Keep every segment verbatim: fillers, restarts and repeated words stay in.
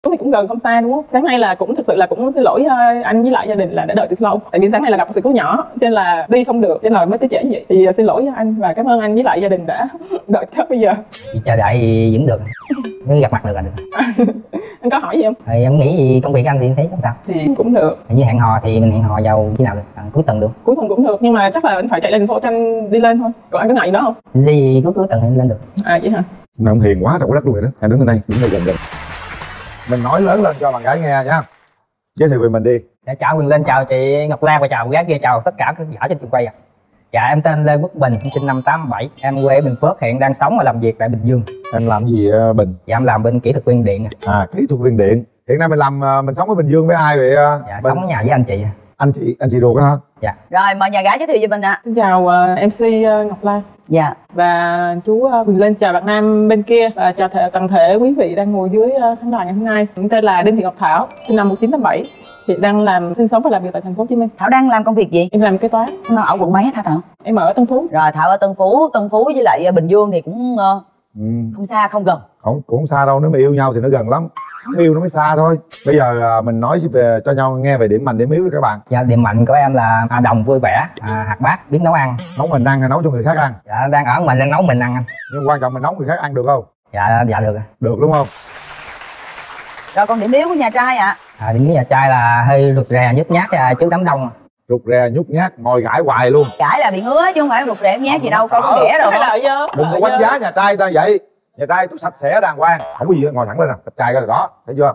thì cũng gần không xa đúng không? Sáng nay là cũng thực sự là cũng xin lỗi anh với lại gia đình là đã đợi từ lâu. Tại vì sáng nay là gặp một sự cố nhỏ cho nên là đi không được, cho nên là mới tới trễ như vậy. Thì xin lỗi anh và cảm ơn anh với lại gia đình đã đợi cho bây giờ. Chị chờ đợi thì vẫn được, cứ gặp mặt được là được. Anh có hỏi gì không? Thì em nghĩ gì công việc anh thì thấy không sao? Thì cũng được. Như hẹn hò thì mình hẹn hò vào khi nào được? À, cuối tuần được. Cuối tuần cũng được, nhưng mà chắc là anh phải chạy lên thành phố cho anh đi lên thôi. Còn anh có ngại gì đó không? Đi cuối cuối tuần thì lên được. À vậy hả? Ông hiền quá trời đất luôn rồi đó. Em đứng lên đây, đứng đây gần gần. Mình nói lớn lên cho bạn gái nghe nha. Giới thiệu về mình đi. Dạ, chào Quyền Linh, chào chị Ngọc Lan và chào gái kia, chào tất cả các giả trên trường quay ạ. Dạ em tên Lê Quốc Bình, sinh năm tám bảy, em quê ở Bình Phước, hiện đang sống và làm việc tại Bình Dương. Em làm gì Bình? Dạ em làm bên kỹ thuật viên điện. À, kỹ thuật viên điện. Hiện nay mình làm mình sống ở Bình Dương với ai vậy? Dạ Bình... sống ở nhà với anh chị. Anh chị anh chị ruột hả? Dạ. Rồi mời nhà gái giới thiệu cho mình ạ. Xin chào uh, em xê uh, Ngọc Lan. Dạ. Và chú uh, Quyền Linh, chào bạn nam bên kia và chào thể, toàn thể quý vị đang ngồi dưới uh, khán đài ngày hôm nay. Mình tên là Đinh Thị Ngọc Thảo, sinh năm một nghìn chín trăm tám mươi bảy, hiện đang làm sinh sống và làm việc tại thành phố Hồ Chí Minh. Thảo đang làm công việc gì? Em làm kế toán. Nó ở quận mấy hả Thảo? Em ở Tân Phú. Rồi Thảo ở Tân Phú, Tân Phú với lại Bình Dương thì cũng uh, ừ. không xa không gần. Không cũng không xa đâu, nếu mà yêu nhau thì nó gần lắm. Không yêu nó mới xa thôi. Bây giờ mình nói về cho nhau nghe về điểm mạnh điểm yếu các bạn. Dạ điểm mạnh của em là à, đồng vui vẻ, à, hoạt bát, biết nấu ăn. Nấu mình ăn hay nấu cho người khác ăn? Dạ đang ở mình đang nấu mình ăn anh. Nhưng quan trọng mình nấu người khác ăn được không? Dạ dạ được. Được đúng không? Rồi còn điểm yếu của nhà trai ạ? À? À, điểm yếu nhà trai là hơi rụt rè nhút nhát trước đám đông. Rụt rè nhút nhát, ngồi gãi hoài luôn. Gãi là bị ngứa chứ không phải rụt rè nhát gì đâu, coi có ghẻ đâu. Đừng có đánh giá nhà trai ta vậy. Nhà trai tôi sạch sẽ đàng hoàng, không có gì ngồi thẳng lên nè, đẹp trai cái đó, thấy chưa?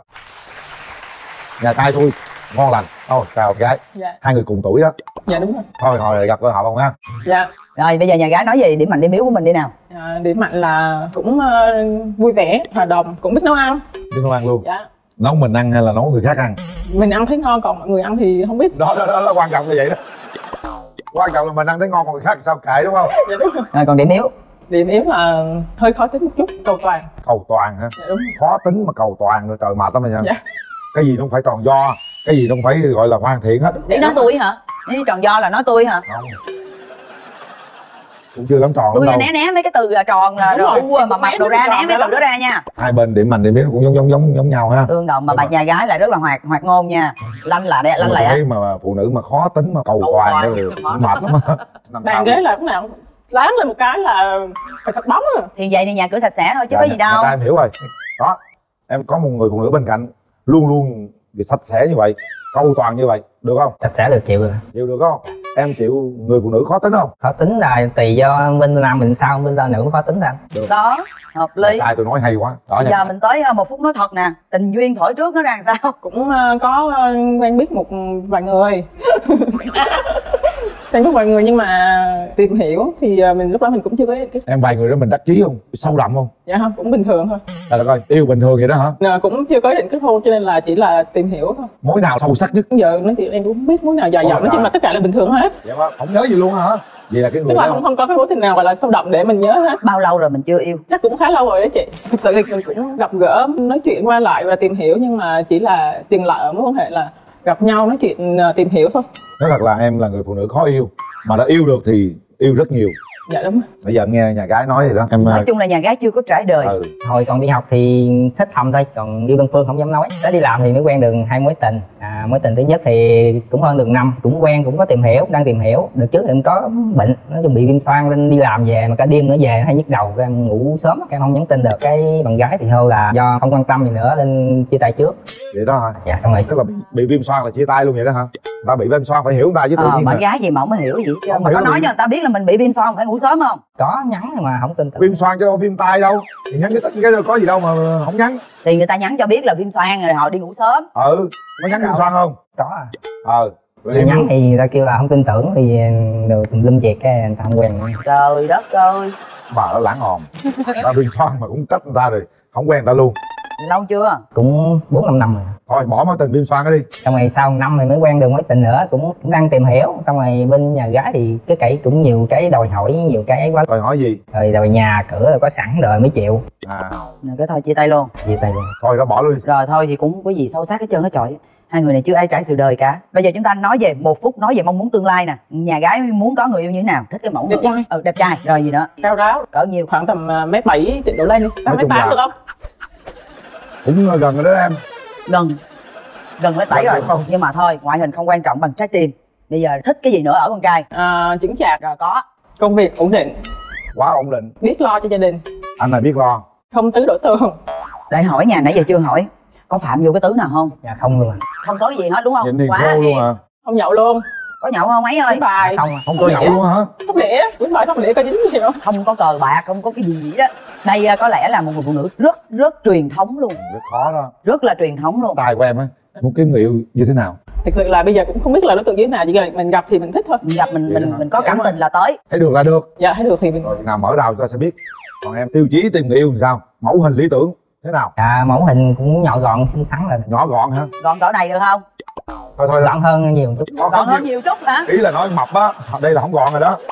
Nhà trai tôi ngon lành. Thôi chào gái. Dạ. Hai người cùng tuổi đó. Dạ đúng rồi. Thôi hồi gặp cơ hội không ha? Dạ. Rồi bây giờ nhà gái nói gì điểm mạnh điểm yếu của mình đi nào. À, điểm mạnh là cũng uh, vui vẻ, hòa đồng, cũng biết nấu ăn. Biết nấu ăn luôn. Dạ. Nấu mình ăn hay là nấu người khác ăn? Mình ăn thấy ngon, còn mọi người ăn thì không biết. Đó đó đó là quan trọng là vậy đó. Quan trọng là mình ăn thấy ngon còn người khác sao kệ đúng không? Dạ đúng rồi. Rồi còn điểm yếu? Điểm yếu là hơi khó tính một chút, cầu toàn. Cầu toàn hả? Dạ đúng. Khó tính mà cầu toàn rồi trời mệt lắm rồi nha. Dạ. Cái gì nó không phải tròn do, cái gì nó không phải gọi là hoàn thiện hết. Để nói tôi hả? Nếu tròn do là nói tôi hả? Không. Cũng chưa lắm tròn tôi lắm đâu. Né né mấy cái từ tròn là rồi mà mập đồ ra, né mấy từ đó ra nha. Hai bên điểm mạnh điểm yếu cũng giống giống giống giống nhau ha. Tương đồng mà bà nhà gái lại rất là hoạt hoạt ngôn nha. Lanh là đây, lanh lẹ. Thấy mà phụ nữ mà khó tính mà cầu, cầu toàn thì mệt lắm á. Bàn ghế là lúc nào láng lên một cái là phải sạch bóng à. Thì vậy thì nhà cửa sạch sẽ thôi chứ dạ, có gì đâu. Dạ, em hiểu rồi. Đó, em có một người phụ nữ bên cạnh luôn luôn sạch sẽ như vậy, cầu toàn như vậy, được không? Sạch sẽ được, chịu được. Chịu được không? Em chịu người phụ nữ khó tính không? Khó tính là tùy do bên nam mình sao, bên nữ cũng khó tính ra. Được. Đó, hợp lý. Tại tôi nói hay quá. Đó Bây nha. giờ mình tới một phút nói thật nè, tình duyên thổi trước nó ra sao? Cũng có quen biết một vài người. Quen có vài người nhưng mà tìm hiểu thì mình lúc đó mình cũng chưa có cái... Em vài người đó mình đắc chí không? Sâu đậm không? Dạ không, cũng bình thường thôi. Là coi yêu bình thường vậy đó hả? Nà, cũng chưa có ý định kết hôn cho nên là chỉ là tìm hiểu thôi. Mối nào sâu sắc nhất? Giờ nói chuyện em cũng không biết mối nào dài dòng, nói chung là tất cả là bình thường hết. Dạ không? Không nhớ gì luôn hả? Vậy là cái người tức là đó không không có cái mối tình nào gọi là sâu đậm để mình nhớ hết. Bao lâu rồi mình chưa yêu? Chắc cũng khá lâu rồi đấy chị. Thực sự thì mình cũng gặp gỡ, nói chuyện qua lại và tìm hiểu, nhưng mà chỉ là tiền lợi ở mối quan hệ là gặp nhau nói chuyện tìm hiểu thôi. Nói thật là em là người phụ nữ khó yêu, mà đã yêu được thì yêu rất nhiều. Dạ đúng. Bây giờ em nghe nhà gái nói vậy đó em. Nói chung là nhà gái chưa có trải đời. Ừ. Hồi còn đi học thì thích thầm thôi, còn yêu đơn phương không dám nói. Tới đi làm thì mới quen được hai mối tình. À, mối tình thứ nhất thì cũng hơn được năm, cũng quen, cũng có tìm hiểu, đang tìm hiểu. Được trước thì em có bệnh, nói chung bị viêm xoang nên đi làm về mà cả đêm nữa về hay nhức đầu, em ngủ sớm, em không nhắn tin được. Cái bạn gái thì thôi là do không quan tâm gì nữa nên chia tay trước. Vậy đó hả? Dạ xong rồi. Tức là bị, bị viêm xoang là chia tay luôn vậy đó hả? Người ta bị viêm xoang phải hiểu người ta chứ tự ờ, nhiên. Bạn gái gì mà không có hiểu gì chứ. Không mà hiểu có nói gì. cho người ta biết là mình bị viêm xoang phải ngủ sớm không? Có nhắn mà không tin tưởng. Viêm xoang chứ đâu viêm tai đâu. Thì nhắn cái cái có gì đâu mà không nhắn. Thì người ta nhắn cho biết là viêm xoang rồi họ đi ngủ sớm. Ừ, có nhắn viêm xoang không? Có à. Ờ. Rồi nhắn thì người ta kêu là không tin tưởng thì được tùm lum việc cái người ta không quen. Trời đất ơi. Bà nó lãng hồn. Ta viêm xoang mà cũng trách người ta rồi, không quen người ta luôn. Lâu chưa? Cũng bốn năm năm rồi. Thôi bỏ mối tình viêm xoang đó đi. Xong rồi sau một năm thì mới quen được mối tình nữa, cũng, cũng đang tìm hiểu. Xong rồi bên nhà gái thì cái cậy cũng nhiều cái đòi hỏi, nhiều cái ấy quá. Đòi hỏi gì? Rồi đòi nhà cửa rồi có sẵn rồi mới chịu. À. Rồi cái thôi chia tay luôn. Chia tay luôn. Thôi đó bỏ luôn đi. Rồi thôi thì cũng có gì sâu sắc hết trơn hết trọi. Hai người này chưa ai trải sự đời cả. Bây giờ chúng ta nói về một phút, nói về mong muốn tương lai nè. Nhà gái muốn có người yêu như thế nào? Thích cái mẫu đẹp trai. Ừ, đẹp trai. Rồi gì nữa? Cao ráo. Cỡ nhiêu? Khoảng tầm mét bảy đổ lên đi. Mét tám được không? Cũng gần rồi đó em. Gần Gần với tẩy rồi không, nhưng mà thôi, ngoại hình không quan trọng bằng trái tim. Bây giờ thích cái gì nữa ở con trai? À, chững chạc. Rồi có. Công việc ổn định. Quá ổn định. Biết lo cho gia đình. Anh này biết lo. Không tứ đổ tường. Để hỏi nhà nãy giờ chưa hỏi, có phạm vô cái tứ nào không? Dạ không luôn à. Không có gì hết đúng không? Nhìn điền Quá khô luôn à. Không nhậu luôn. Có nhậu không ấy ơi? Đánh bài. Không à. Không có nhậu luôn hả? Không đĩa. Đánh bài không đĩa có dính gì không? Không có cờ bạc, không có cái gì gì đó. Đây có lẽ là một người phụ nữ rất rất truyền thống luôn. Rất khó đó. Rất là truyền thống luôn. Tài của em á, muốn kiếm người yêu như thế nào? Thật sự là bây giờ cũng không biết là đối tượng như thế nào, chỉ cần mình gặp thì mình thích thôi. Mình gặp mình mình mình có Dạ, cảm đúng tình là tới. Thấy được là được. Dạ thấy được thì mình. Rồi nào mở đầu cho sẽ biết. Còn em tiêu chí tìm người yêu làm sao? Mẫu hình lý tưởng thế nào? Dạ mẫu hình cũng nhỏ gọn xinh xắn là Nhỏ gọn hả? Gọn cỡ này được không? Thôi thôi. gọn hơn nhiều một chút. Gọn Gọn hơn nhiều. nhiều chút hả? Ý là nói mập á, đây là không gọn rồi đó.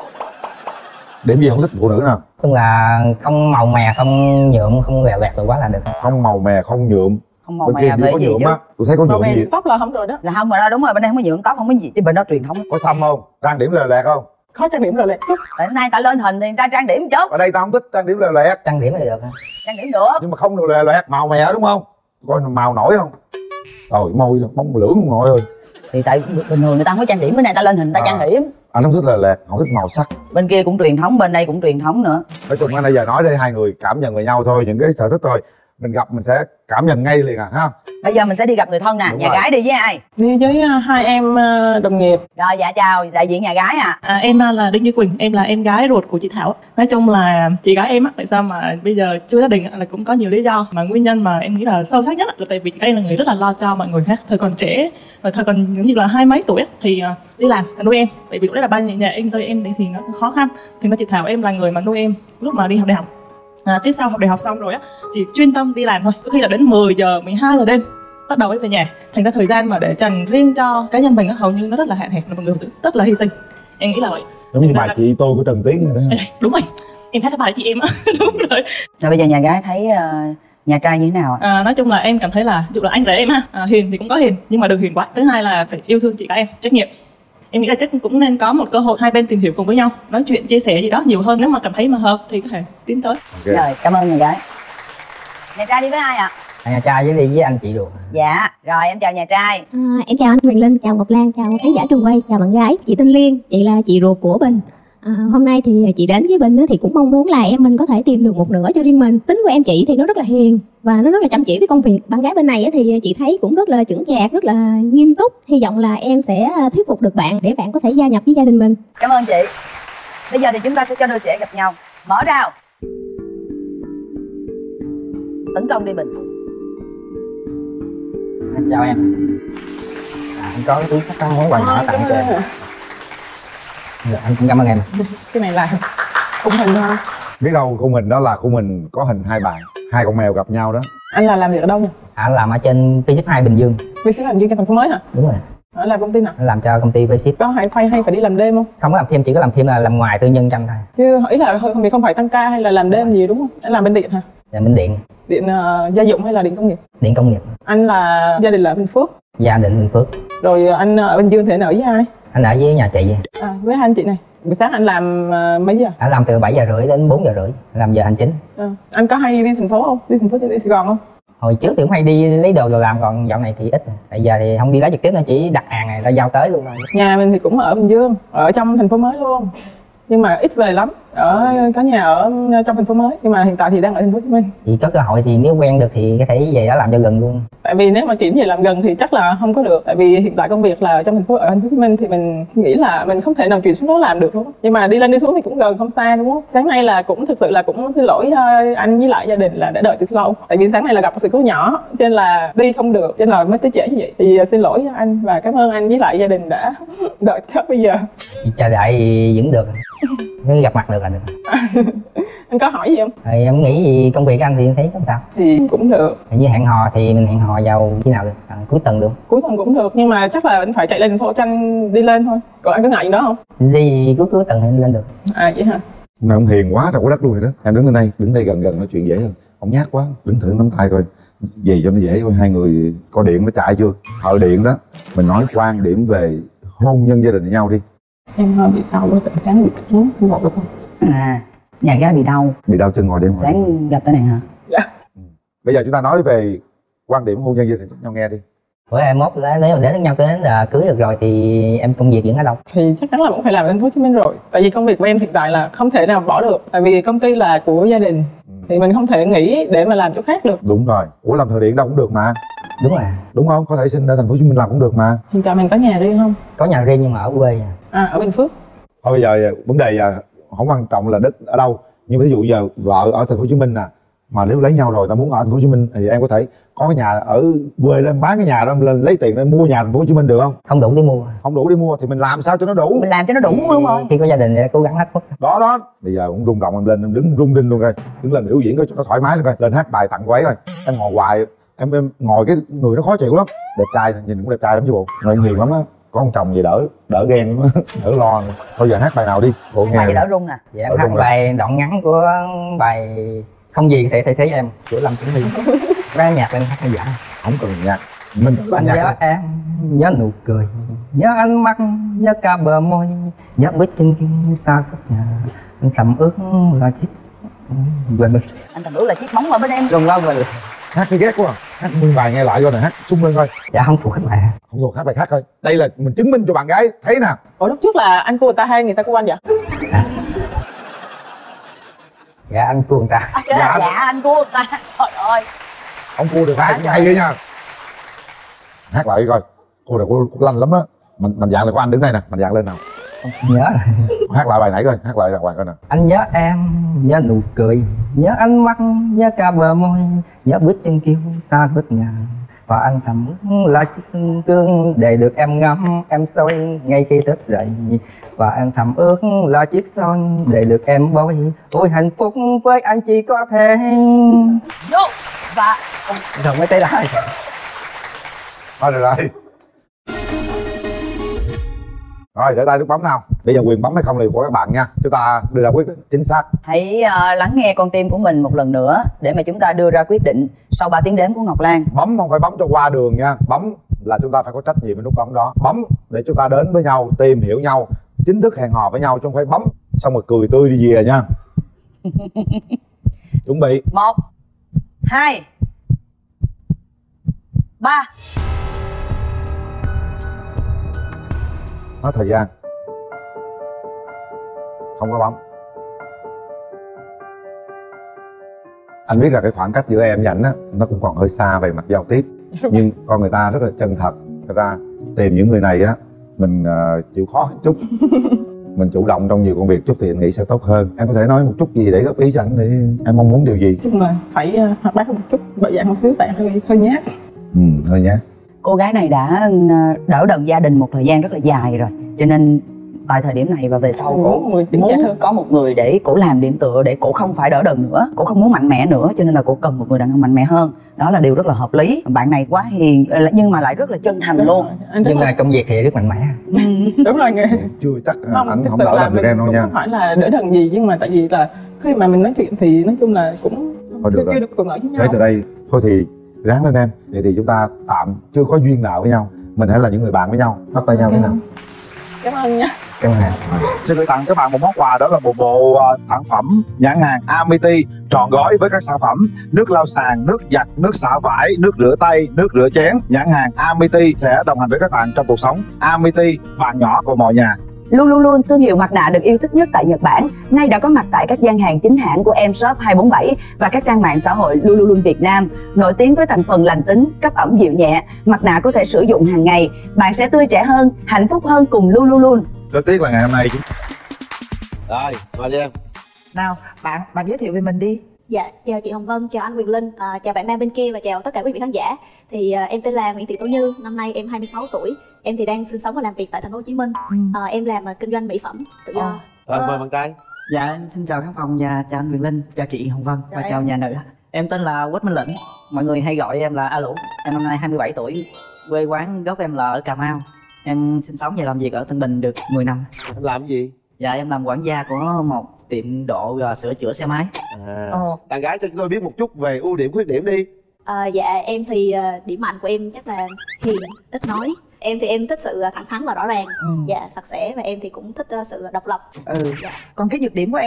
Điểm gì không thích phụ nữ nào? Chung là không màu mè, không nhuộm, không lẹo lẹt rồi quá là được. Không màu mè, không nhuộm. Không màu Bên mè kia về có gì nhuộm chứ? á, tôi thấy có Màu nhuộm mè gì. tóc là không rồi đó. Là không rồi đó, đúng rồi, bên đây không có nhuộm tóc, không có gì, chứ bên đó truyền thống. Có xăm không? Trang điểm lè lẹt không? Khó trang điểm rồi lẹ chút. Tại nay ta lên hình thì người ta trang điểm chứ. Ở đây tao không thích trang điểm lè lẹt. Trang điểm thì được. Trang điểm được. Nhưng mà không được lè lẹt, màu mè đúng không? Coi màu nổi không? Trời môi bông lưỡng không nội ơi. Thì tại bình thường người ta không có trang điểm, bên này ta lên hình ta À. trang điểm. Anh không thích lè lẹt, không thích màu sắc. Bên kia cũng truyền thống, bên đây cũng truyền thống nữa. Nói chung anh bây giờ nói đây hai người cảm nhận về nhau thôi, những cái sở thích thôi. Mình gặp mình sẽ cảm nhận ngay liền à ha. Bây giờ mình sẽ đi gặp người thân nè. Đúng Nhà rồi. gái đi với ai? Đi với uh, hai em uh, đồng nghiệp. Rồi dạ chào đại diện nhà gái à. À, em là Đinh Như Quỳnh, em là em gái ruột của chị Thảo. Nói chung là chị gái em á, tại sao mà bây giờ chưa gia đình á, là cũng có nhiều lý do. Mà nguyên nhân mà em nghĩ là sâu sắc nhất là tại vì chị em là người rất là lo cho mọi người khác. Thời còn trẻ, và thời còn giống như là hai mấy tuổi á, thì uh, đi làm nuôi em. Tại vì lúc đấy là ba nhà, nhà em rơi em thì nó khó khăn. Thì nó chị Thảo em là người mà nuôi em lúc mà đi học đại học. À, tiếp sau học đại học xong rồi á, chỉ chuyên tâm đi làm thôi. Có khi là đến mười giờ, mười hai giờ đêm bắt đầu mới về nhà. Thành ra thời gian mà để dành riêng cho cá nhân mình á, hầu như nó rất là hạn hẹp, là một người rất là hy sinh. Em nghĩ là vậy. Giống như bà chị tôi của Trần Tiến rồi đó. Đúng rồi, em hát bài chị em á. Đúng rồi. Rồi bây giờ nhà gái thấy uh, nhà trai như thế nào ạ? À, nói chung là em cảm thấy là, ví dụ là anh rể em ha, à, hiền thì cũng có hiền, nhưng mà đừng hiền quá. Thứ hai là phải yêu thương chị cả em, trách nhiệm. Em nghĩ là chắc cũng nên có một cơ hội hai bên tìm hiểu cùng với nhau, nói chuyện chia sẻ gì đó nhiều hơn. Nếu mà cảm thấy mà hợp thì có thể tiến tới. Okay. Rồi cảm ơn nhà gái. Nhà trai đi với ai ạ? À, nhà trai với đi với anh chị ruột. Dạ rồi em chào nhà trai. À, em chào anh Quyền Linh, chào Ngọc Lan, chào khán giả trường quay, chào bạn gái. Chị tên Liên, chị là chị ruột của Bình. À, hôm nay thì chị đến với Bình thì cũng mong muốn là em mình có thể tìm được một nửa cho riêng mình. Tính của em chị thì nó rất là hiền và nó rất là chăm chỉ với công việc. Bạn gái bên này thì chị thấy cũng rất là chững chạc, rất là nghiêm túc. Hy vọng là em sẽ thuyết phục được bạn để bạn có thể gia nhập với gia đình mình. Cảm ơn chị. Bây giờ thì chúng ta sẽ cho đôi trẻ gặp nhau. Mở rào. Tấn công đi Bình. Anh chào em. À, anh có cái túi sách có món quà nhỏ tặng cho em. Dạ, anh cũng cảm ơn em. Cái này là khung hình thôi. Biết đâu khung hình đó là khung hình có hình hai bạn, hai con mèo gặp nhau đó. Anh là làm việc ở đâu nhỉ? À, anh làm ở trên vê ship hai Bình Dương. vê ship làm gì trong thành phố mới hả? Đúng rồi. Ở làm công ty nào? Anh làm cho công ty vê ship. Có hay hay hay phải đi làm đêm không? Không có làm thêm, chỉ có làm thêm là làm ngoài tư nhân trăm thôi. Chứ ý là vì không phải tăng ca hay là làm đêm gì đúng không? Anh làm bên điện hả? Dạ, bên điện. Điện uh, gia dụng hay là điện công nghiệp? Điện công nghiệp. Anh là gia đình là ở Bình Phước. Gia đình Bình Phước. Rồi anh ở Bình Dương thì anh ở với ai? Anh ở với nhà chị. À, với hai anh chị này. Buổi sáng anh làm uh, mấy giờ? Anh làm từ bảy giờ rưỡi đến bốn giờ rưỡi, làm giờ hành chính. À, anh có hay đi thành phố không? Đi thành phố đi Sài Gòn không? Hồi trước thì cũng hay đi lấy đồ rồi làm, còn dạo này thì ít. Tại giờ thì không đi lấy trực tiếp nữa, chỉ đặt hàng này ra giao tới luôn thôi. Nhà mình thì cũng ở Bình Dương, ở trong thành phố mới luôn. Nhưng mà ít về lắm, ở có nhà ở trong thành phố mới, nhưng mà hiện tại thì đang ở thành phố Hồ Chí Minh. Thì có cơ hội thì nếu quen được thì có thể về đó làm cho gần luôn. Tại vì nếu mà chuyển về làm gần thì chắc là không có được, tại vì hiện tại công việc là ở trong thành phố ở thành phố Hồ Chí Minh thì mình nghĩ là mình không thể nào chuyển xuống đó làm được luôn. Nhưng mà đi lên đi xuống thì cũng gần, không xa đúng không? Sáng nay là cũng thực sự là cũng xin lỗi anh với lại gia đình là đã đợi từ lâu. Tại vì sáng nay là gặp một sự cố nhỏ, cho nên là đi không được, cho nên là mới tới trễ như vậy. Thì xin lỗi anh và cảm ơn anh với lại gia đình đã đợi cho bây giờ. Thì chờ đợi thì vẫn được. Cứ gặp mặt được là được. Anh có hỏi gì không? Thì em nghĩ gì công việc anh thì em thấy không sao. Thì cũng được. Thì như hẹn hò thì mình hẹn hò vào khi nào được? À, cuối tuần được. Cuối tuần cũng được, nhưng mà chắc là anh phải chạy lên thành phố cho anh đi lên thôi. Còn anh có ngại gì đó không? Đi cuối cuối tuần thì lên được. À vậy hả? Mà ông hiền quá, đâu có đất luôn rồi đó. Em đứng lên đây, đứng đây gần gần nói chuyện dễ hơn. Ông nhát quá, đứng thử nắm tay coi gì cho nó dễ thôi. Hai người có điện nó chạy chưa? Thợ điện đó. Mình nói quan điểm về hôn nhân gia đình với nhau đi. Em hơi bị đau với tận sáng bị uống không ngọt được không? À, nhà gái bị đau. Bị đau chân ngồi đêm ngồi. Sáng gặp tới này hả? Dạ. Bây giờ chúng ta nói về quan điểm hôn nhân gia đình cho nhau nghe đi. Bữa em mốt là nếu mà đến với nhau tới là cưới được rồi thì em công việc vẫn ở đâu? Thì chắc chắn là vẫn phải làm ở thành phố Hồ Chí Minh rồi. Tại vì công việc của em hiện tại là không thể nào bỏ được. Tại vì công ty là của gia đình, ừ. thì mình không thể nghỉ để mà làm chỗ khác được. Đúng rồi. Ủa làm thợ điện đâu cũng được mà. Đúng rồi. Đúng không? Có thể xin ở thành phố Hồ Chí Minh làm cũng được mà. Hiện tại mình có nhà riêng không? Có nhà riêng nhưng mà ở quê. À, ở Bình Phước. Thôi bây giờ vấn đề giờ không quan trọng là đất ở đâu, nhưng ví dụ giờ vợ ở thành phố Hồ Chí Minh nè, mà nếu lấy nhau rồi ta muốn ở thành phố Hồ Chí Minh thì em có thể có cái nhà ở quê lên, bán cái nhà đó lên lấy tiền để mua nhà thành phố Hồ Chí Minh được không? Không đủ để mua. Không đủ để mua thì mình làm sao cho nó đủ? Mình làm cho nó đủ thì, đúng rồi. Khi có gia đình thì cố gắng hết mức. Đó đó. Bây giờ cũng rung động em lên, em đứng rung rinh luôn coi, đứng lên biểu diễn coi cho nó thoải mái coi, lên hát bài tặng quấy coi. Em ngồi hoài, em em ngồi cái người nó khó chịu lắm. Đẹp trai, nhìn cũng đẹp trai lắm chứ bộ. Người hiền lắm á. Có ông chồng gì đỡ đỡ ghen lắm, đỡ lo. Thôi giờ hát bài nào đi bộ nghe. Bài gì đỡ rung nè. Dạ em hát bài đoạn ngắn của bài Không Gì Thể Thay Thế Em của Lâm Tuấn Liên. Cái nhạc lên hát hay dạ. Không cần nhạc, mình anh nhớ nhạc em, nhớ nụ cười, nhớ ánh mắt, nhớ cả bờ môi, nhớ bước chân kim xa cất nhà. Anh thầm ước là chiếc quên mình. Anh thầm ước là chiếc bóng ở bên em. Gần lâu rồi. Hát cái ghét quá à. Hát nguyên bài nghe lại coi nè, hát sung lên coi. Dạ không thuộc các bạn. Không thuộc, hát bài khác coi. Đây là mình chứng minh cho bạn gái thấy nè. Ủa lúc trước là anh cua người ta hay người ta cua anh vậy? À. Dạ anh cua người ta. À, dạ, dạ anh cua người ta. Trời ơi. Ông cua được ai cũng hay ghê nha. Hát lại coi. Cô này cô, cô lanh lắm á. Mình mình dạng là có anh đứng đây nè, mình dạng lên nào. Nhớ. Hát lại bài nãy coi, hát lại đàng hoàng coi nè. Anh nhớ em, nhớ nụ cười, nhớ ánh mắt, nhớ cả bờ môi, nhớ bước chân kêu xa bước nhà. Và anh thầm ước là chiếc gương để được em ngắm, em soi ngay khi thức dậy. Và anh thầm ước là chiếc son để được em bôi. Ôi hạnh phúc với anh chỉ có thể. Vô. Và rồi mới tới lại. Thôi được rồi. Rồi để tay nút bấm nào. Bây giờ quyền bấm hay không là của các bạn nha. Chúng ta đưa ra quyết định chính xác. hãy uh, lắng nghe con tim của mình một lần nữa để mà chúng ta đưa ra quyết định sau ba tiếng đếm của Ngọc Lan. Bấm không phải bấm cho qua đường nha. Bấm là chúng ta phải có trách nhiệm với nút bấm đó. Bấm để chúng ta đến với nhau, tìm hiểu nhau, chính thức hẹn hò với nhau, chứ không phải bấm xong rồi cười tươi đi về nha. Chuẩn bị. Một, hai, ba. Hết thời gian. Không có bấm. Anh biết là cái khoảng cách giữa em và anh á, nó cũng còn hơi xa về mặt giao tiếp. Nhưng con người ta rất là chân thật. Người ta tìm những người này á, mình uh, chịu khó một chút. Mình chủ động trong nhiều công việc chút thì anh nghĩ sẽ tốt hơn. Em có thể nói một chút gì để góp ý cho anh, để em mong muốn điều gì? Chung là phải uh, hoạt bát một chút, bởi dạng một xíu, tại hơi hơi nhát. Ừ, hơi nhát. Cô gái này đã đỡ đần gia đình một thời gian rất là dài rồi, cho nên tại thời điểm này và về sau cổ muốn có một người để cổ làm điểm tựa, để cổ không phải đỡ đần nữa, cổ không muốn mạnh mẽ nữa, cho nên là cổ cần một người đàn ông mạnh mẽ hơn. Đó là điều rất là hợp lý. Bạn này quá hiền nhưng mà lại rất là chân thành luôn. Nhưng mà công việc thì rất mạnh mẽ. Đúng rồi nghe. Chưa chắc không, anh không đỡ làm được em đâu nha. Không phải là đỡ đần gì, nhưng mà tại vì là khi mà mình nói chuyện thì nói chung là cũng thôi chưa, được chưa được thuận lợi với nhau. Kể từ đây thôi thì ráng lên em. Vậy thì chúng ta tạm chưa có duyên nợ với nhau, mình hãy là những người bạn với nhau, bắt tay nhau thế nào. Cảm ơn nha. Cảm ơn. Xin gửi tặng các bạn một món quà, đó là một bộ uh, sản phẩm nhãn hàng Amity trọn gói với các sản phẩm nước lau sàn, nước giặt, nước xả vải, nước rửa tay, nước rửa chén. Nhãn hàng Amity sẽ đồng hành với các bạn trong cuộc sống. Amity, bạn nhỏ của mọi nhà. Luôn luôn luôn thương hiệu mặt nạ được yêu thích nhất tại Nhật Bản, nay đã có mặt tại các gian hàng chính hãng của em shop hai bốn bảy và các trang mạng xã hội Luôn luôn luôn Việt Nam. Nổi tiếng với thành phần lành tính, cấp ẩm dịu nhẹ, mặt nạ có thể sử dụng hàng ngày. Bạn sẽ tươi trẻ hơn, hạnh phúc hơn cùng Luôn luôn luôn. Rất tiếc là ngày hôm nay chúng... Rồi, mời đi em. Nào, bạn bạn giới thiệu về mình đi. Dạ, chào chị Hồng Vân, chào anh Quyền Linh, à, chào bạn nam bên kia và chào tất cả quý vị khán giả. Thì à, em tên là Nguyễn Thị Tố Như, năm nay em hai mươi sáu tuổi. Em thì đang sinh sống và làm việc tại thành phố Hồ Chí Minh. Ừ. À, em làm à, kinh doanh mỹ phẩm tự do. Ờ. Rồi, mời bạn trai. Dạ, em xin chào khán phòng và chào anh Quyền Linh, chào chị Hồng Vân và chào, chào nhà nữ. Em tên là Quách Minh Lĩnh, mọi người hay gọi em là A Lũ. Em năm nay hai mươi bảy tuổi, quê quán gốc em là ở Cà Mau. Em sinh sống và làm việc ở Tân Bình được mười năm. Em làm gì? Dạ, em làm quản gia của một tiệm độ và sửa chữa xe máy. À, oh. Đàn gái cho chúng tôi biết một chút về ưu điểm khuyết điểm đi. À, dạ em thì à, điểm mạnh của em chắc là hiền, ít nói. Em thì em thích sự thẳng thắn và rõ ràng, ừ. Dạ sạch sẽ, và em thì cũng thích uh, sự độc lập. Ừ. Dạ. Còn cái nhược điểm của em?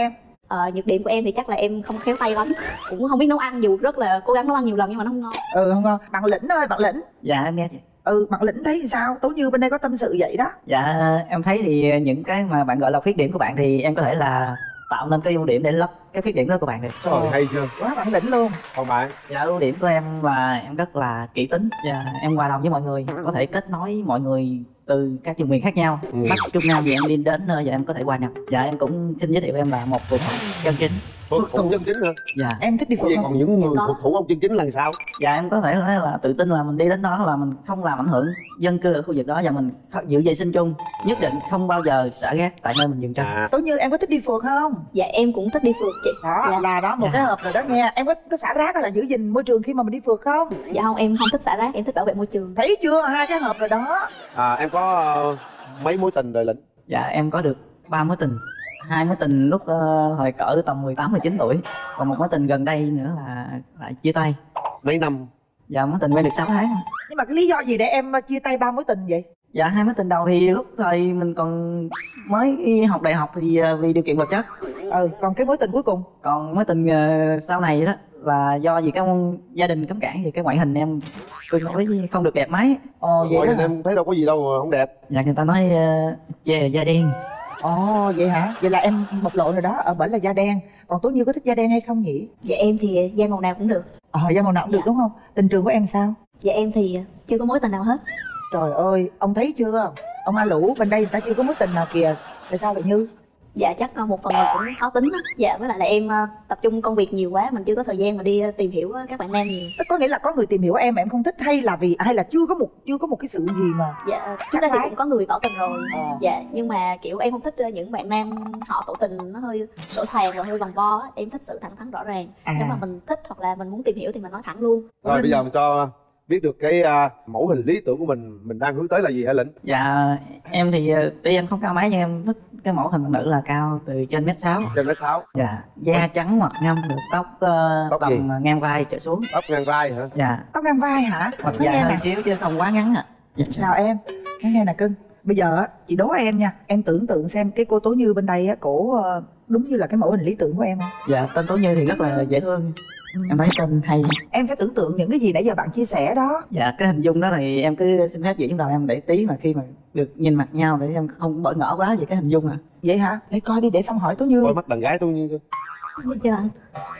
Ờ, nhược điểm của em thì chắc là em không khéo tay lắm, cũng không biết nấu ăn, dù rất là cố gắng nấu ăn nhiều lần nhưng mà nó không ngon. Ừ không ngon. Bạn Lĩnh ơi, bạn Lĩnh. Dạ em nghe chị. Ừ, bạn Lĩnh thấy sao? Tố Như bên đây có tâm sự vậy đó. Dạ em thấy thì những cái mà bạn gọi là khuyết điểm của bạn thì em có thể là tạo nên cái ưu điểm để lấp cái khuyết điểm đó của bạn được. Trời, hay chưa? Quá bản lĩnh luôn. Còn bạn? Dạ ưu điểm của em là em rất là kỹ tính và em hòa đồng với mọi người, có thể kết nối mọi người từ các vùng miền khác nhau, Ừ. Bắc Trung Nam thì em đi đến nơi và em có thể hòa nhập. Dạ em cũng xin giới thiệu em là một phượt thủ chân chính. Phượt thủ chân chính hả? Dạ. Em thích đi phượt Vậy không? còn những người Dạ có. phượt thủ ông chân chính là sao? Dạ em có thể nói là tự tin là mình đi đến đó là mình không làm ảnh hưởng dân cư ở khu vực đó và mình giữ vệ sinh chung, nhất định không bao giờ xả rác tại nơi mình dừng chân. À, Tố Như em có thích đi phượt không? Dạ em cũng thích đi phượt chị. Đó Dạ. là đó một Dạ. cái hợp rồi đó nghe. Em có có xả rác hay là giữ gìn môi trường khi mà mình đi phượt không? Dạ không, em không thích xả rác, em thích bảo vệ môi trường. Thấy chưa, hai cái hợp rồi đó. à em có ờ, mấy mối tình rồi Lĩnh? Dạ em có được ba mối tình, hai mối tình lúc uh, hồi cỡ tầm mười tám mười chín tuổi, còn một mối tình gần đây nữa là lại chia tay. Mấy năm? Dạ mối tình quen được sáu tháng. Nhưng mà cái lý do gì để em chia tay ba mối tình vậy? Dạ hai mối tình đầu thì lúc thời mình còn mới đi học đại học thì uh, vì điều kiện vật chất, Ừ, còn cái mối tình cuối cùng? còn mối tình uh, sau này đó là do vì cái gia đình cấm cản, thì cái ngoại hình em tương đối không được đẹp mấy. Ồ vậy Ngoại đó hình hả? em thấy đâu có gì đâu mà không đẹp. Dạ người ta nói uh, chê là da đen. Ồ vậy hả? Vậy là em bộc lộ rồi đó, ở bển là da đen. Còn Tố Như có thích da đen hay không nhỉ? Dạ em thì da màu nào cũng được. Ờ, da màu nào cũng được Dạ. đúng không? Tình trường của em sao? Dạ em thì chưa có mối tình nào hết. Trời ơi, ông thấy chưa? Ông A Lũ, bên đây người ta chưa có mối tình nào kìa. Tại sao vậy Như? Dạ chắc ờ, một phần là cũng khó tính á. Dạ với lại là em ờ, tập trung công việc nhiều quá, mình chưa có thời gian mà đi ờ, tìm hiểu ờ, các bạn nam nhiều. Tức có nghĩa là có người tìm hiểu em mà em không thích, hay là vì hay là chưa có một chưa có một cái sự gì mà. Dạ trước đây thì cũng có người tỏ tình rồi. Ờ. Dạ nhưng mà kiểu em không thích ờ, những bạn nam họ tỏ tình nó hơi sổ sàng và hơi vòng vo á. Em thích sự thẳng thắn rõ ràng. À. Nếu mà mình thích hoặc là mình muốn tìm hiểu thì mình nói thẳng luôn. Rồi bây giờ mình cho biết được cái à, mẫu hình lý tưởng của mình mình đang hướng tới là gì hả Lĩnh? Dạ em thì uh, tuy em không cao mấy nhưng em thích cái mẫu hình phụ nữ là cao từ trên mét sáu. Trên mét sáu. Dạ da trắng mặt ngâm, được tóc, uh, Tóc tầm gì? ngang vai trở xuống. Tóc ngang vai hả? Dạ Tóc ngang vai hả? hoặc Nói dài nghe hơn nè. xíu chứ không quá ngắn ạ. Dạ. Chào em, nói nghe nè cưng. Bây giờ á, chị đố em nha. Em tưởng tượng xem cái cô Tố Như bên đây á, cổ ờ, đúng như là cái mẫu hình lý tưởng của em không? Dạ tên Tố Như thì rất là dễ thương, em thấy tên hay. Em phải tưởng tượng những cái gì nãy giờ bạn chia sẻ đó. Dạ cái hình dung đó thì em cứ xin phép giữ trong đầu em để tí mà khi mà được nhìn mặt nhau để em không bỡ ngỡ quá về cái hình dung à. Vậy hả? Để coi đi, để xong hỏi Tố Như. Coi mắt đàn gái tôi như Được chưa anh?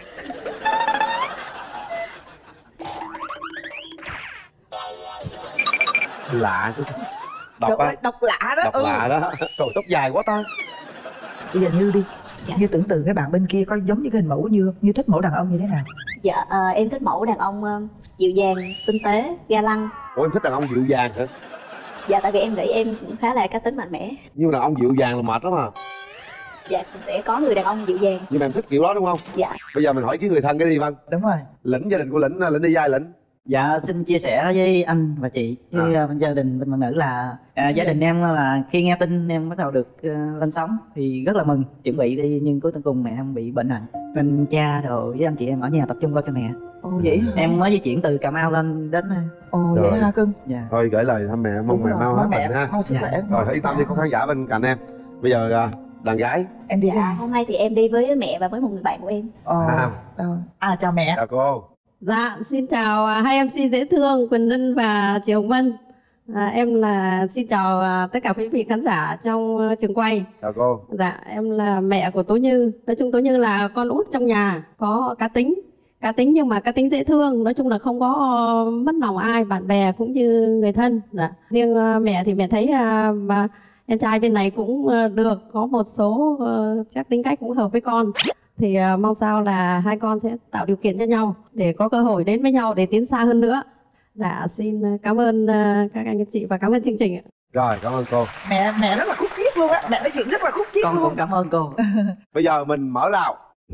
lạ chứ. Trời Độc ơi, á. độc lạ đó. Độc ừ. lạ đó. Trời tóc dài quá ta. Bây giờ Như đi. Như tưởng tượng cái bạn bên kia có giống như cái hình mẫu của Như không? Như thích mẫu đàn ông như thế nào? Dạ ờ, em thích mẫu đàn ông ờ, dịu dàng, tinh tế, ga lăng. Ủa em thích đàn ông dịu dàng hả? Dạ tại vì em nghĩ em cũng khá là cá tính mạnh mẽ. Nhưng mà đàn ông dịu dàng là mệt lắm à. Dạ cũng sẽ có người đàn ông dịu dàng. Nhưng mà em thích kiểu đó đúng không? Dạ. Bây giờ mình hỏi cái người thân cái đi Vân. Đúng rồi. Lĩnh, gia đình của Lĩnh, Lĩnh đi vai Lĩnh. Dạ xin chia sẻ với anh và chị với À. à. gia đình bên bạn nữ là à, gia đình em là khi nghe tin em bắt đầu được uh, lên sóng thì rất là mừng, chuẩn bị đi nhưng cuối cùng mẹ em bị bệnh nặng nên cha đồ với anh chị em ở nhà tập trung lo cho mẹ. Ồ vậy hả? Em mới di chuyển từ Cà Mau lên đến. Ồ Rồi. vậy hả cưng? Dạ. Thôi gửi lời thăm mẹ, mong Đúng mẹ rồi, mau mong hết mẹ bệnh ha. mau sức Dạ. khỏe. Rồi yên tâm đi, có khán giả bên cạnh em. Bây giờ à, đàn gái. Em đi với Dạ ai? hôm nay thì em đi với mẹ và với một người bạn của em. Ồ. À. Rồi. À chào mẹ. Chào cô. Dạ, xin chào à, hai em xê dễ thương Quỳnh Linh và Chị Hồng Vân. À, em là xin chào à, tất cả quý vị khán giả trong à, trường quay. Chào cô. Dạ, em là mẹ của Tố Như. Nói chung Tố Như là con út trong nhà, có cá tính. Cá tính nhưng mà cá tính dễ thương, nói chung là không có uh, mất lòng ai, bạn bè cũng như người thân. Dạ. Riêng uh, mẹ thì mẹ thấy uh, mà em trai bên này cũng uh, được, có một số uh, chắc tính cách cũng hợp với con. Thì uh, mong sao là hai con sẽ tạo điều kiện cho nhau để có cơ hội đến với nhau để tiến xa hơn nữa. Dạ, xin uh, cảm ơn uh, các anh các chị và cảm ơn chương trình ạ. Rồi, cảm ơn cô. Mẹ mẹ rất là khúc chiết luôn á, mẹ nói chuyện rất là khúc chiết Con luôn. cũng cảm ơn cô. Bây giờ mình mở rào.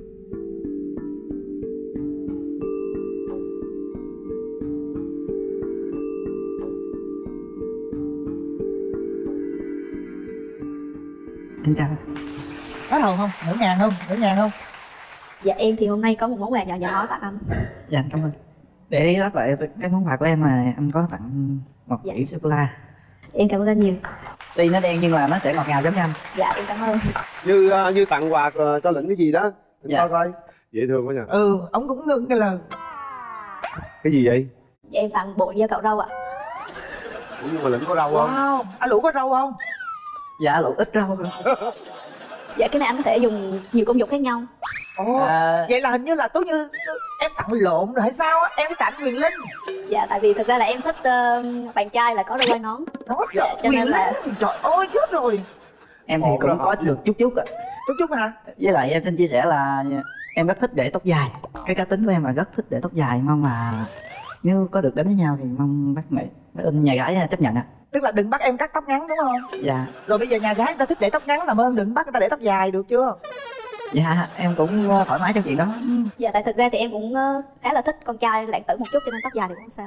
Xin chào. Có đầu không? Nửa ngàn không? Nửa ngàn không? Dạ em thì hôm nay có một món quà nhỏ nhỏ tặng anh. Dạ cảm ơn. Để đáp lại cái món quà của em là anh có tặng một Dạ. dĩa sô cô la. Em cảm ơn anh nhiều. Tuy nó đen nhưng mà nó sẽ ngọt ngào giống như anh. Dạ em cảm ơn. Như à, như tặng quà à, cho Lĩnh cái gì đó Dạ. Coi coi. Dễ thương quá nhỉ. Ừ, ông cũng ngưng cái là cái gì vậy? Dạ em tặng bộ dao cạo râu ạ. Ủa, nhưng mà Lĩnh có râu không? Wow, anh Lũ có râu không? Dạ Lũ ít râu. Dạ cái này anh có thể dùng nhiều công dụng khác nhau. Ồ, À, vậy là hình như là Tố Như em tặng lộn rồi hay sao á? Em phải tặng Quyền Linh. Dạ tại vì thực ra là em thích uh, bạn trai là có râu quai nón. Đó, Dạ, trời, cho Quyền nên là Linh, trời ơi chết rồi. em thì Ồ, cũng đó có hả? được chút chút ạ. Chút chút hả? Với lại em xin chia sẻ là em rất thích để tóc dài. Cái cá tính của em là rất thích để tóc dài, mong là nếu có được đến với nhau thì mong bác mẹ bên nhà gái chấp nhận ạ. Tức là đừng bắt em cắt tóc ngắn đúng không? Dạ. Rồi bây giờ nhà gái người ta thích để tóc ngắn làm ơn đừng bắt người ta để tóc dài được chưa? Dạ em cũng thoải mái trong chuyện đó. Dạ tại thực ra thì em cũng uh, khá là thích con trai lãng tử một chút cho nên tóc dài thì cũng không sao.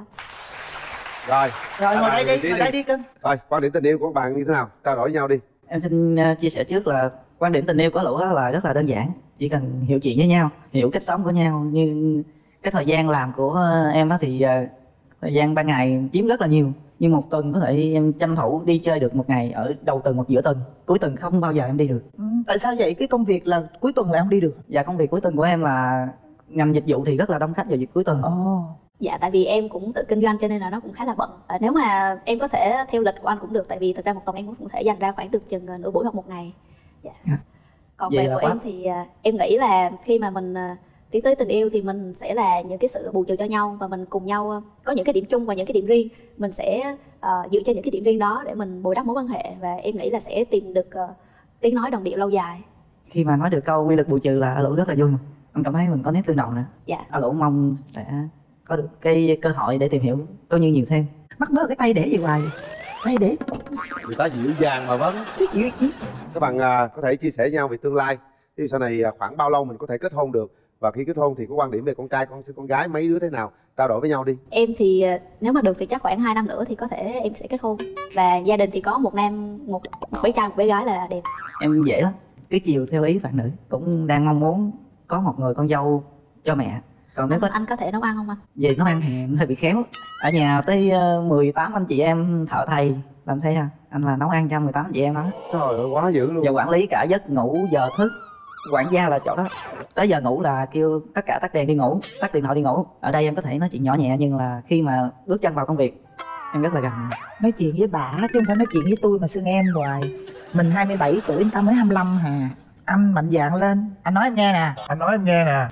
Rồi. Rồi các ngồi bạn đây đi, đi ngồi đi. đây đi cưng. Rồi, quan điểm tình yêu của các bạn như thế nào? Trao đổi với nhau đi. Em xin uh, chia sẻ trước là quan điểm tình yêu của Lũ là rất là đơn giản, chỉ cần hiểu chuyện với nhau, hiểu cách sống của nhau. Như cái thời gian làm của em á thì uh, thời gian ban ngày chiếm rất là nhiều, nhưng một tuần có thể em tranh thủ đi chơi được một ngày ở đầu tuần hoặc giữa tuần, cuối tuần không bao giờ em đi được. Ừ, tại sao vậy? Cái công việc là cuối tuần lại không đi được? Dạ công việc cuối tuần của em là ngành dịch vụ thì rất là đông khách vào dịp cuối tuần. Ồ. Dạ tại vì em cũng tự kinh doanh cho nên là nó cũng khá là bận. À, nếu mà em có thể theo lịch của anh cũng được, tại vì thực ra một tuần em cũng có thể dành ra khoảng được chừng uh, nửa buổi hoặc một ngày. Dạ. Dạ. Còn Vậy về là của quá. em thì uh, em nghĩ là khi mà mình uh, tiến tới tình yêu thì mình sẽ là những cái sự bù trừ cho nhau, và mình cùng nhau uh, có những cái điểm chung và những cái điểm riêng. Mình sẽ uh, dựa trên những cái điểm riêng đó để mình bồi đắp mối quan hệ, và em nghĩ là sẽ tìm được uh, tiếng nói đồng điệu lâu dài. Khi mà nói được câu quy luật bù trừ là Lũ rất là vui mà. Em cảm thấy mình có nét tương đồng nữa. Dạ. Lũ mong sẽ có được cái cơ hội để tìm hiểu Tố Như nhiều thêm. Mắc mớ cái tay để gì hoài? Tay để Người ta dịu dàng mà vẫn. chứ chịu gì? Các bạn à, có thể chia sẻ với nhau về tương lai. Thì sau này à, khoảng bao lâu mình có thể kết hôn được, và khi kết hôn thì có quan điểm về con trai, con con gái, mấy đứa thế nào, trao đổi với nhau đi. Em thì uh, nếu mà được thì chắc khoảng hai năm nữa thì có thể em sẽ kết hôn, và gia đình thì có một nam một, một bé trai một bé gái là đẹp. Em dễ lắm, cứ chiều theo ý bạn nữ. Cũng đang mong muốn có một người con dâu cho mẹ. Còn nếu có Anh có thể nấu ăn không anh? về nấu ăn thì em hơi bị khéo. Ở nhà tới uh, mười tám anh chị em thợ thầy làm sao ha? Anh là nấu ăn cho mười tám anh chị em đó. Trời ơi quá dữ luôn. Và quản lý cả giấc ngủ, giờ thức. Quản gia là chỗ đó. Tới giờ ngủ là kêu tất cả tắt đèn đi ngủ, tắt điện thoại đi ngủ. Ở đây em có thể nói chuyện nhỏ nhẹ, nhưng là khi mà bước chân vào công việc em rất là gần. Nói chuyện với bà chứ không phải nói chuyện với tôi mà xưng em hoài. Mình hai mươi bảy tuổi, người ta mới hai mươi lăm hà. Anh mạnh dạn lên. Anh nói em nghe nè. Anh nói em nghe nè.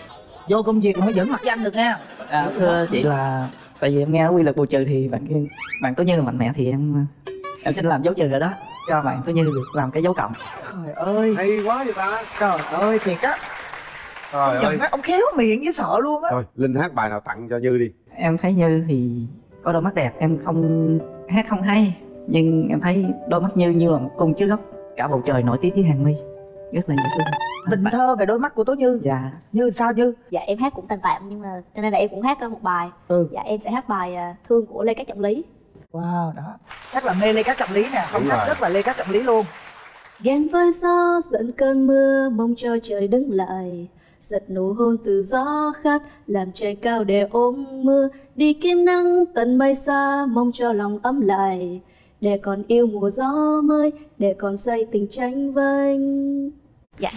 Vô công việc là phải dẫn mặt danh được nha. À, thưa chị là tại vì em nghe quy luật bù trừ thì bạn kia bạn Tố Như mạnh mẽ thì em em xin làm dấu trừ ở đó cho bạn Tố Như được làm cái dấu cộng. Trời ơi. Hay quá vậy ta. Trời ơi thiệt á. Trời Ông ơi. nói ông khéo miệng với sợ luôn á. Rồi Linh hát bài nào tặng cho Như đi. Em thấy Như thì có đôi mắt đẹp, em không hát không hay, nhưng em thấy đôi mắt Như như là một cung chứa gốc cả bầu trời nổi tiếng với hàng mi, rất là dễ thương. Tình thơ về đôi mắt của Tố Như. Dạ. Như sao Như? Dạ em hát cũng tạm tạm, nhưng mà cho nên là em cũng hát một bài. Ừ. Dạ em sẽ hát bài uh, Thương của Lê Cát Trọng Lý. Wow đó. Chắc là mê Lê Cát Trọng Lý nè. Không Đúng hát rồi. rất là Lê Cát Trọng Lý luôn. Ghen với gió giận cơn mưa, mong cho trời đứng lại, giật nụ hôn từ gió khát, làm trời cao để ôm mưa. Đi kiếm nắng tận mây xa, mong cho lòng ấm lại, để còn yêu mùa gió mới, để còn xây tình tranh vênh. Dạ.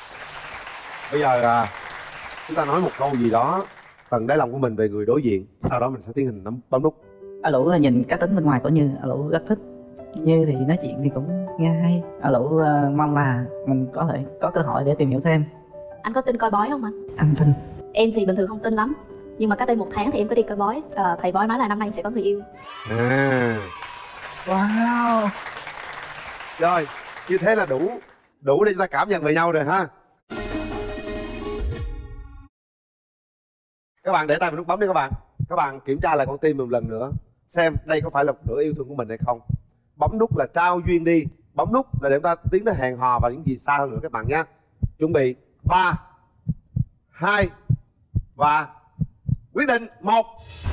Bây giờ à, chúng ta nói một câu gì đó tận đáy lòng của mình về người đối diện, sau đó mình sẽ tiến hành nắm bấm nút. A Lũ là nhìn cá tính bên ngoài của Như, A Lũ rất thích. Như thì nói chuyện thì cũng nghe hay. A Lũ uh, mong là mình có thể có cơ hội để tìm hiểu thêm. Anh có tin coi bói không anh? Anh tin. Em thì bình thường không tin lắm, nhưng mà cách đây một tháng thì em có đi coi bói. à, Thầy bói nói là năm nay em sẽ có người yêu. À. Wow. Rồi, như thế là đủ đủ để chúng ta cảm nhận về nhau rồi ha. Các bạn để tay vào nút bấm đi các bạn. Các bạn kiểm tra lại con tim một lần nữa, xem đây có phải là một nửa yêu thương của mình hay không. Bấm nút là trao duyên đi, bấm nút là để chúng ta tiến tới hẹn hò và những gì xa hơn nữa các bạn nha. Chuẩn bị ba, hai và quyết định. Một.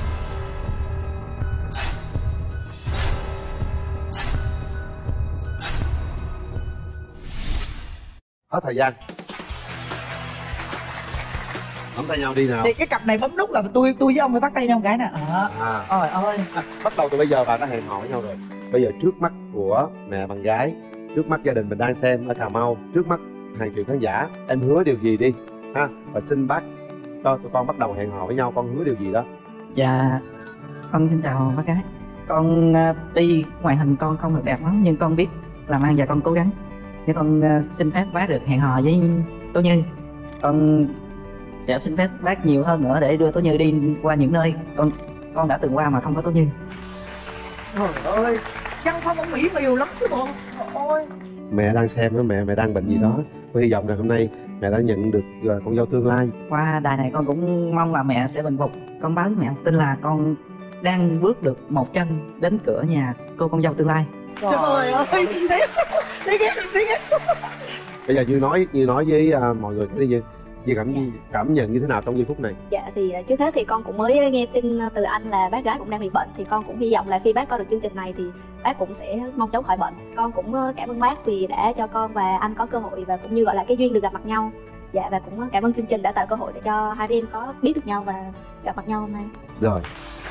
Hết thời gian. Nắm tay nhau đi nào. Thì cái cặp này bấm nút là tôi tôi với ông phải bắt tay nhau một cái nè. À. À. Trời ơi. À, bắt đầu từ bây giờ bạn đã hẹn hò với nhau rồi. Bây giờ trước mắt của mẹ bạn gái, trước mắt gia đình mình đang xem ở Cà Mau, trước mắt hàng triệu khán giả, em hứa điều gì đi ha, và xin bác cho tụi con bắt đầu hẹn hò với nhau, con hứa điều gì đó. Dạ, con xin chào bác gái. Con uh, tuy ngoại hình con không được đẹp lắm nhưng con biết làm ăn và con cố gắng. Nếu con uh, xin phép bác được hẹn hò với Tố Như, con sẽ xin phép bác nhiều hơn nữa để đưa Tố Như đi qua những nơi con con đã từng qua mà không có Tố Như. Trời ơi, văn phong ông mỹ miều lắm chứ bộ. Ôi. Mẹ đang xem đó, mẹ mẹ đang bệnh gì đó. Tôi hy vọng rằng hôm nay mẹ đã nhận được uh, con dâu tương lai. Qua đài này con cũng mong là mẹ sẽ bình phục. Con báo với mẹ tin là con đang bước được một chân đến cửa nhà cô con dâu tương lai. Trời, Trời ơi, đi ghét, đi ghét. Bây giờ Như nói, Như nói với uh, mọi người cái gì Như cảm cảm nhận như thế nào trong giây phút này? Dạ thì trước hết thì con cũng mới nghe tin từ anh là bác gái cũng đang bị bệnh, thì con cũng hy vọng là khi bác coi được chương trình này thì bác cũng sẽ mau chóng khỏi bệnh. Con cũng cảm ơn bác vì đã cho con và anh có cơ hội và cũng như gọi là cái duyên được gặp mặt nhau. Dạ, và cũng cảm ơn chương trình đã tạo cơ hội để cho hai đứa em có biết được nhau và gặp mặt nhau hôm nay. Rồi,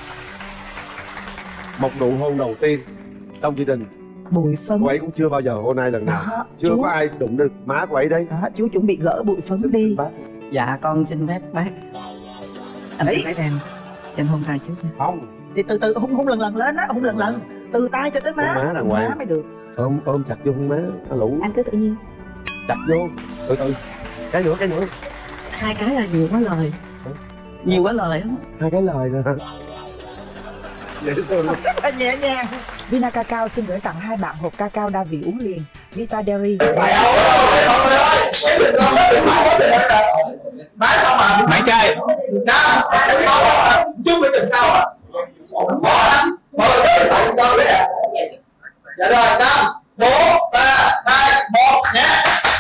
một nụ hôn đầu tiên trong chương trình, bụi phấn. Cô ấy cũng chưa bao giờ hôn ai lần nào. Đó, chưa chú... có ai đụng được má cô ấy đấy. Đó, chú chuẩn bị gỡ bụi phấn xin đi. Bác. Dạ con xin phép bác. Anh Đấy. xin phép em cho anh hôn tay trước nha. Không. Thì từ từ hôn hôn lần lần lên á, hôn lần lần. Từ tay cho tới má. Hôn má đàng hoàng. Má mới được. Ôm ôm chặt vô hôn má, anh Lũ. Anh cứ tự nhiên. Chặt vô, từ từ. Cái nữa, cái nữa. Hai cái là nhiều quá lời. Nhiều quá lời đó. Hai cái lời nè. Dễ thương luôn. Rất là nhẹ nhàng. Vina Cacao xin gửi tặng hai bạn hộp cacao đa vị uống liền Vita Dairy. Nói xong mà bạn trai năm chút mới được sao à? Bỏ lắm, mời tới tại con đấy à? Dạ rồi, năm bốn ba hai một nhé.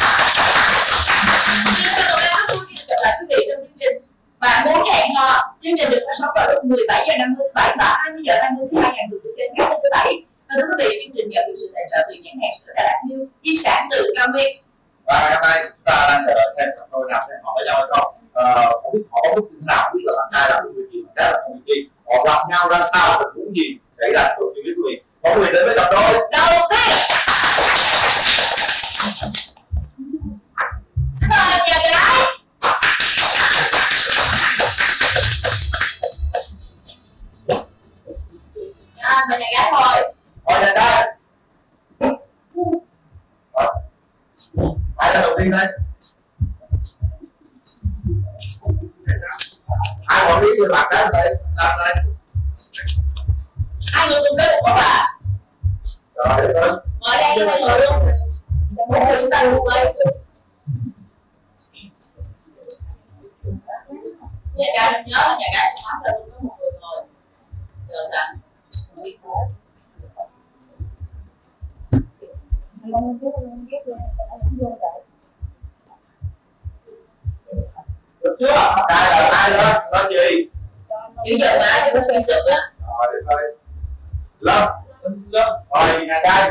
Gặp lại quý vị trong chương trình và muốn hẹn hò, chương trình được phát sóng vào lúc mười bảy giờ năm mươi thứ bảy và hai mươi giờ năm mươi thứ hai hàng tuần trên kênh thứ bảy. Và thưa quý vị, chương trình nhận được sự tài trợ từ nhãn hàng sữa Đà Lạt Milk, di sản từ Cam Việt. Và ngày hôm nay chúng ta đang chờ xem cặp đôi nào sẽ họ với nhau hay không. Ờ, không biết họ có bất tin nào, biết là bạn trai là người gì, bạn gái là người gì, họ gặp nhau ra sao, tình huống gì xảy ra, tôi chưa biết quý vị. Mọi người đến với cặp đôi đầu tiên. Xin mời nhà gái. À, mời nhà gái thôi. Mời nhà trai. Ai là đầu tiên đây? Ai quản lý người bạn gái đây? Làm đây. Hai người cùng đến một bóng à? Rồi, được rồi. Mời đây cho hai người luôn. Một người chúng ta cùng lấy. Nhà gái nhớ là nhà gái không là luôn có một người ngồi. Rồi sẵn. Được chưa? Ai là ai đó? Tên gì? Chữ giờ mà chứ không phải sự á. Rồi, được thôi. Lâm. Lâm. Rồi, nhà trai.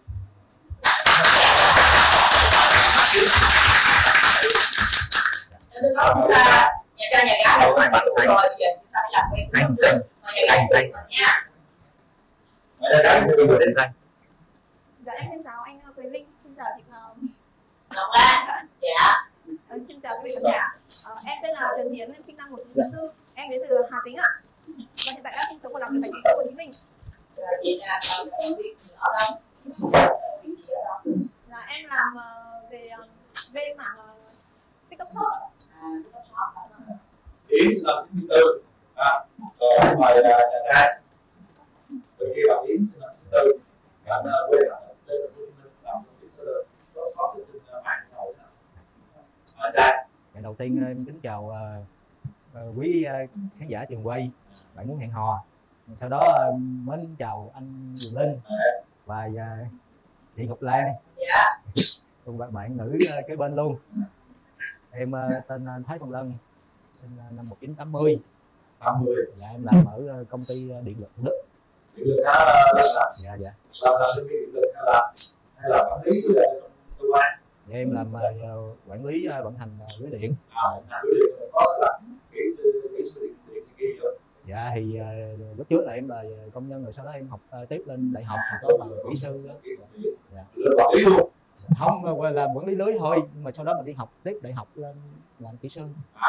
Tôi nói cũng là nhà trai nhà gái là phải rồi, bây giờ chúng ta phải làm quen với nhau trước. Rồi nhà gái của mình nha. Nhà gái của mình đến đây. Dạ em xin chào anh Quyền Linh, xin chào chị Hồng. Ngọc Lan. Dạ. Ờ, xin chào quý vị khán giả. Ờ, em tên là Trần Hiến, em sinh năm một nghìn chín trăm chín mươi tư, em đến từ Hà Tĩnh ạ. Và hiện tại đang sinh sống và làm việc tại thành phố Hồ Chí Minh. Chị là việc ở đâu? Là em làm uh, về uh, về mảng uh, TikTok Shop ạ. À, TikTok Shop. Yến sinh năm chín mươi tư. À, rồi mời nhà trai. Từ khi bạn Yến sinh năm chín mươi tư, bạn quê ở Tây Hồ Chí Minh làm TikTok Shop trên mạng xã hội. À, trai. Đầu tiên em kính chào uh, uh, quý uh, khán giả trường quay, bạn muốn hẹn hò. Sau đó uh, mến chào anh Quyền Linh và uh, chị Ngọc Lan, dạ. cùng bạn bạn nữ uh, kế bên luôn. Em uh, tên uh, Thái Văn Lân, sinh uh, năm một nghìn chín trăm tám mươi. tám mươi. Dạ em làm ở uh, công ty uh, điện lực Thủ Đức. Điện lực hả? Dạ dạ. Làm làm nhân viên điện lực hay là hay là quản lý trong cơ quan? Dạ, em làm uh, quản lý uh, vận hành uh, lưới điện. À, lưới điện có là kỹ kỹ sư điện điện gì rồi. Dạ thì uh, lúc trước là em là công nhân, rồi sau đó em học uh, tiếp lên đại học, rồi có bằng kỹ sư đó. Dạ. Quản lý luôn. Không, làm quản lý lưới thôi, nhưng mà sau đó mình đi học tiếp đại học lên làm kỹ sư.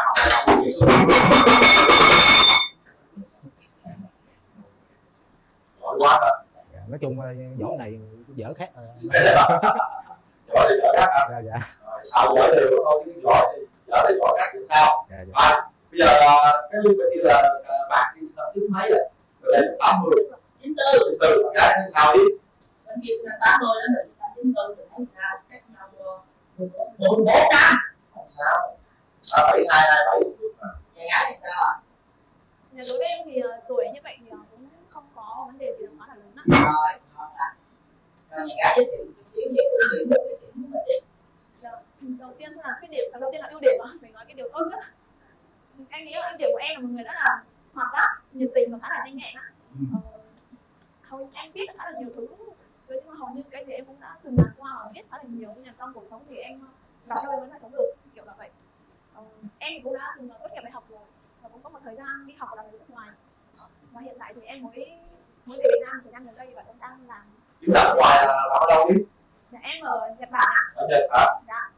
Giỏi quá đó. Nói chung võ này dở khác. Giỏi thì giỏi khác hả? Dạ, dạ. Sao giỏi đều thôi chứ giỏi thì giỏi thì giỏi khác thì sao? Dạ, dạ. À, bây giờ cái bên kia là bạn đi năm chín mấy rồi, rồi đây là tám mươi. chín tư. chín tư, bạn gái thấy sao đi? Bên kia sinh năm tám mươi đến mình năm chín tư, mình thấy sao? Cách nhau mười bốn năm. Không sao. À, bảy hai hai bảy. Nhà gái thì sao ạ? Nhà đối với em thì uh, tuổi như vậy thì uh, cũng không có vấn đề gì quá là lớn. Rồi, ngon ạ. Rồi nhà gái giới thiệu một xíu về ưu điểm và khuyết điểm của mình đi. Đầu tiên là khuyết điểm, đầu tiên là ưu điểm mà mình nói cái điều tốt nhất. Em nghĩ là ưu điểm của em là một người rất là hoạt bát, nhiệt tình và khá là nhanh nhẹn á. Ờ, hầu như em biết khá là nhiều thứ, nhưng mà hầu như cái gì em cũng đã từng làm qua và biết khá là nhiều, nhưng mà trong cuộc sống thì em vào đâu vẫn là sống được, kiểu là vậy. Ờ, em thì cũng đã từng tốt nghiệp đại học rồi và cũng có một thời gian đi học làm ở nước ngoài, và hiện tại thì em mới mới về Việt Nam thời gian gần đây và em đang làm. Chứ làm ngoài là làm ở đâu đi? Dạ, em ở Nhật Bản ạ. Ở Nhật hả? Dạ.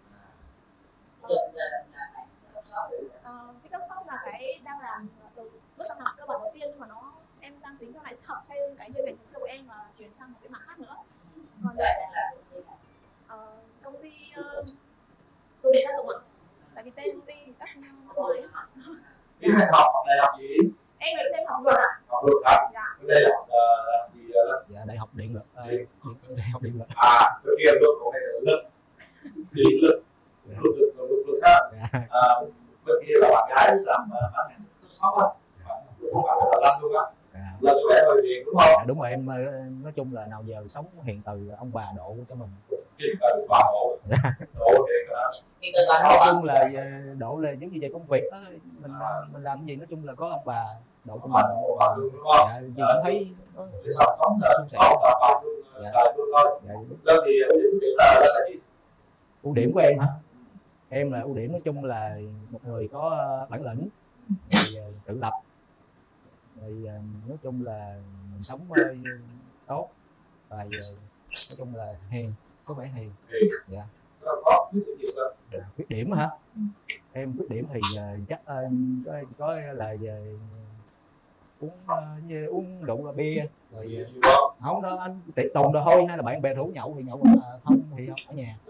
Ờ, cái cấp shop là cái đang làm từ bước sang học cơ bản đầu tiên, nhưng mà nó em đang tính cho lại học thêm cái chuyên ngành thực sự của em và chuyển sang một cái mảng khác nữa. Còn uh, công ty uh, đồ điện gia dụng ạ, tại vì tên công ty các ngoài. Chứ em học học đại học gì? Em là xem học luật ạ. Học luật hả? Dạ. Đây là học uh, gì đó? Dạ, đại học điện lực. À, điện, đại học điện lực. À, cái kia luật của này là lực, điện lực, luật luật luật luật ha. À, bên kia là bạn gái làm bán hàng shop á, không phải là Lâm luôn á. Lâm có vẻ hơi hiền đúng không? Dạ, đúng rồi, em nói chung là nào giờ sống hiền từ ông bà độ cho mình. Hiền từ bà độ. Độ hiền hả? Hiền từ bà độ. Nói chung là độ là giống như về công việc đó, mình mình làm cái gì nói chung là có ông bà độ cho mình. Bà luôn đúng không? Dạ, chị cũng thấy để sống sống là có bà bà luôn, bà luôn thôi. Lâm thì ưu điểm điểm là là gì? Ưu điểm của em hả? Em là ưu điểm nói chung là một người có bản lĩnh, rồi tự lập, rồi nói chung là mình sống tốt, và nói chung là hiền, có vẻ hiền. Dạ. À, khuyết điểm hả? Em khuyết điểm thì chắc có, có là về uống như uống rượu là bia rồi không đó anh tiệc tùng rồi thôi, hay là bạn bè rủ nhậu thì nhậu, không thì không ở nhà.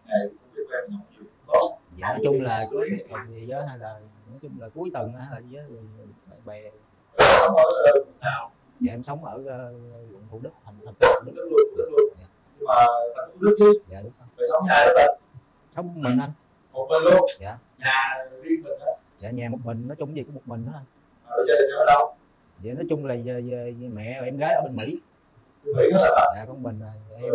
Dạ, nói chung là có tuần gì đó, hay là nói chung là cuối tuần hay là gì đó bạn bè. Dạ, em sống ở quận Thủ Đức, thành thành phố Thủ Đức. Dạ. Nhưng mà thành phố Thủ Đức chứ? Dạ đúng. Rồi sống nhà đó mình? Sống mình anh. Một mình luôn? Dạ. Nhà riêng mình á? Dạ, nhà một mình, nói chung gì cũng một mình đó anh. Ở gia đình ở đâu? Dạ, nói chung là về, về, về mẹ và em gái ở bên Mỹ. Mỹ hết hả? Dạ, con mình em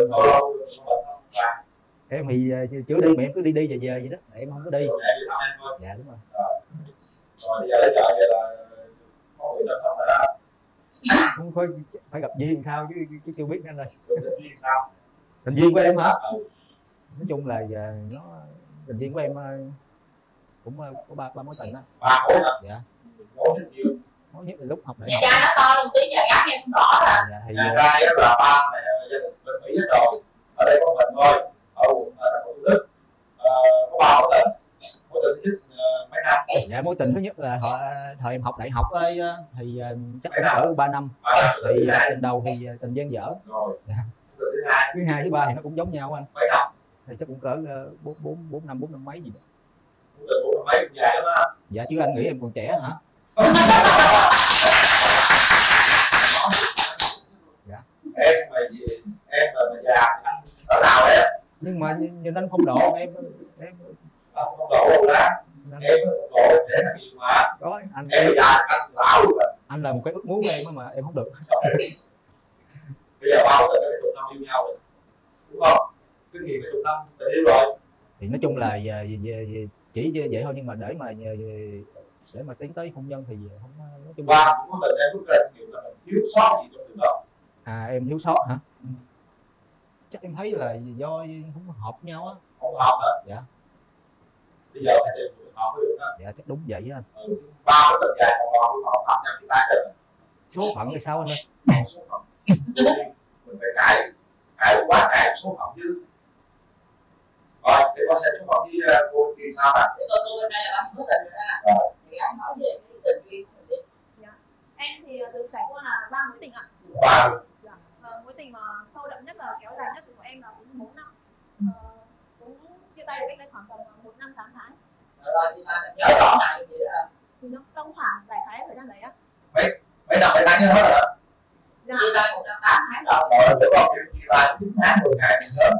em thì chưa đi, mẹ em cứ đi đi về về vậy đó, em không có đi. Mẹ đi thăm em thôi. Dạ đúng rồi. Rồi bây giờ lấy vợ vậy là có người đàn ông rồi đó. Không phải phải gặp duyên sao chứ, chứ chưa biết anh ơi. Tình duyên sao? Tình duyên của em hả? Ừ. Nói chung là giờ nó tình duyên của em cũng có ba ba mối tình đó. Ba mối hả? Dạ. Mối nhất nhiêu? Mối nhất là lúc học đại Nhà học. trai nó to luôn tí, nhà gái em không rõ là. Dạ, thì nhà trai là ba mẹ gia đình bên Mỹ hết rồi, ở đây có mình thôi, ở quận thành phố Thủ Đức. À, có ba mối tình. Mối tình thứ nhất uh, mấy năm? Dạ, mối tình thứ nhất là họ thời em học đại học ấy, thì chắc cũng cỡ ba năm. À, thì tình đầu thì tình dang dở. Rồi. Dạ. Thứ hai. Thứ hai thứ ba thì nó cũng giống nhau anh. Mấy năm? Thì chắc cũng cỡ bốn bốn bốn năm bốn năm mấy gì đó. Mối tình bốn năm mấy dài lắm á. Dạ, chứ anh nghĩ em còn trẻ hả? Dạ. Em mà gì em mà, mà già thì anh ở nào đấy? Nhưng mà nhìn anh phong độ em em anh phong độ đâu đó. Em phong độ để làm gì mà? Đó, anh em già anh lão luôn rồi. Anh là một cái ước muốn của em mà em không được. Bây giờ bao giờ cái chục năm yêu nhau rồi, đúng không? Kinh nghiệm cái chục năm tình yêu rồi. Thì nói chung là về, về, về chỉ vậy thôi, nhưng mà để mà để mà tiến tới hôn nhân thì không nói chung. Qua cũng có tình em rút ra kinh nghiệm là mình thiếu sót gì trong điều đó. À, em thiếu sót hả? Ừ. Chắc em thấy là do không hợp nhau á. Không hợp hả? Dạ. Bây giờ phải tìm người hợp với được đó. Dạ, chắc đúng vậy á anh. Ừ. Ba cái tình dài còn còn không hợp nhau thì ta cần số phận thì sao anh ơi? Còn số phận mình phải cải cải quá cải số phận chứ. Rồi, để con xem số phận với cô kia sao ạ? Để cô cô bên đây là bạn mối tình rồi đó. Thì anh nói về cái tình duyên của mình đi. Dạ. Em thì từng trải qua là ba mối tình ạ. Ba. Dạ. Ờ, mối tình mà sâu đậm nhất là kéo dài nhất của em là cũng bốn năm. Ờ, cũng chia tay được cách đây khoảng tầm một năm tám tháng. Rồi thì là nhớ rõ lại gì đó. Thì nó trong khoảng vài tháng thời gian đấy á. Mấy mấy năm mấy tháng nhớ hết rồi đó. Dạ. Chia tay một năm tám tháng rồi. Rồi để con kêu chia tay chín tháng mười ngày thì sớm.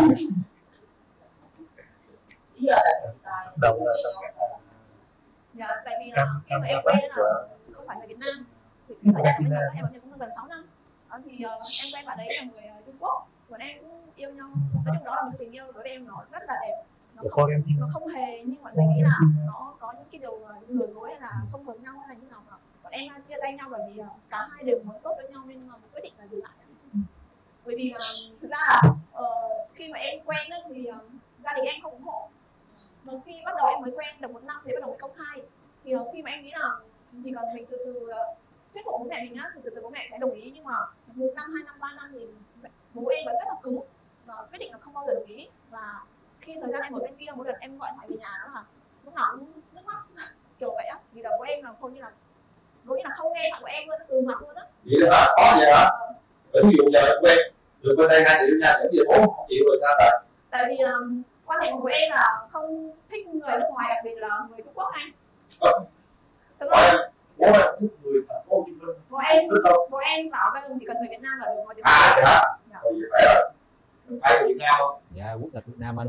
Bây giờ là chia tay. Đâu là Dạ, tại vì là khi mà em quen là không phải người Việt Nam. Thì thời gian bây giờ em ở Nhật cũng gần sáu năm. Ờ, thì uh, em quen bạn đấy là người uh, Trung Quốc. Bọn em cũng yêu nhau. Nói chung đó là một tình yêu đối với em nó rất là đẹp. Nó không, nó không hề như mọi người nghĩ là nó có những cái điều lừa dối hay là không hợp nhau hay là như nào mà bọn em chia tay nhau bởi vì uh, cả hai đều muốn tốt với nhau nên uh, quyết định là dừng lại. Bởi vì uh, thực ra là uh, khi mà em quen đó, thì uh, gia đình em không ủng hộ. Mà khi bắt đầu em mới quen được một năm thì bắt đầu mới công khai. Thì uh, khi mà em nghĩ là chỉ cần mình từ từ uh, thuyết phục bố mẹ mình á thì từ từ bố mẹ sẽ đồng ý, nhưng mà một năm, hai năm, ba năm thì bố em vẫn rất là cứng và quyết định là không bao giờ đồng ý. Và khi thời gian em ở bên kia, mỗi lần em gọi thoại về nhà đó là lúc nào cũng nước mắt kiểu vậy á, vì là bố em là hầu như là hầu như là không nghe thoại của em luôn, từ mặt luôn á. Vậy hả? Có vậy hả? Ví dụ giờ em quen được bên đây hai triệu nha, những gì bố không chịu rồi sao vậy? Tại vì là quan điểm của em là không thích người nước ngoài, đặc biệt là người Trung Quốc anh. Thực ra bố em thích người thành phố Hồ Chí Minh. Bố em bố em bảo rằng chỉ cần người Việt Nam là được, người Việt Nam. À vậy hả? Rồi vậy phải rồi. Phải người Việt Nam không? Dạ, quốc tịch Việt Nam anh.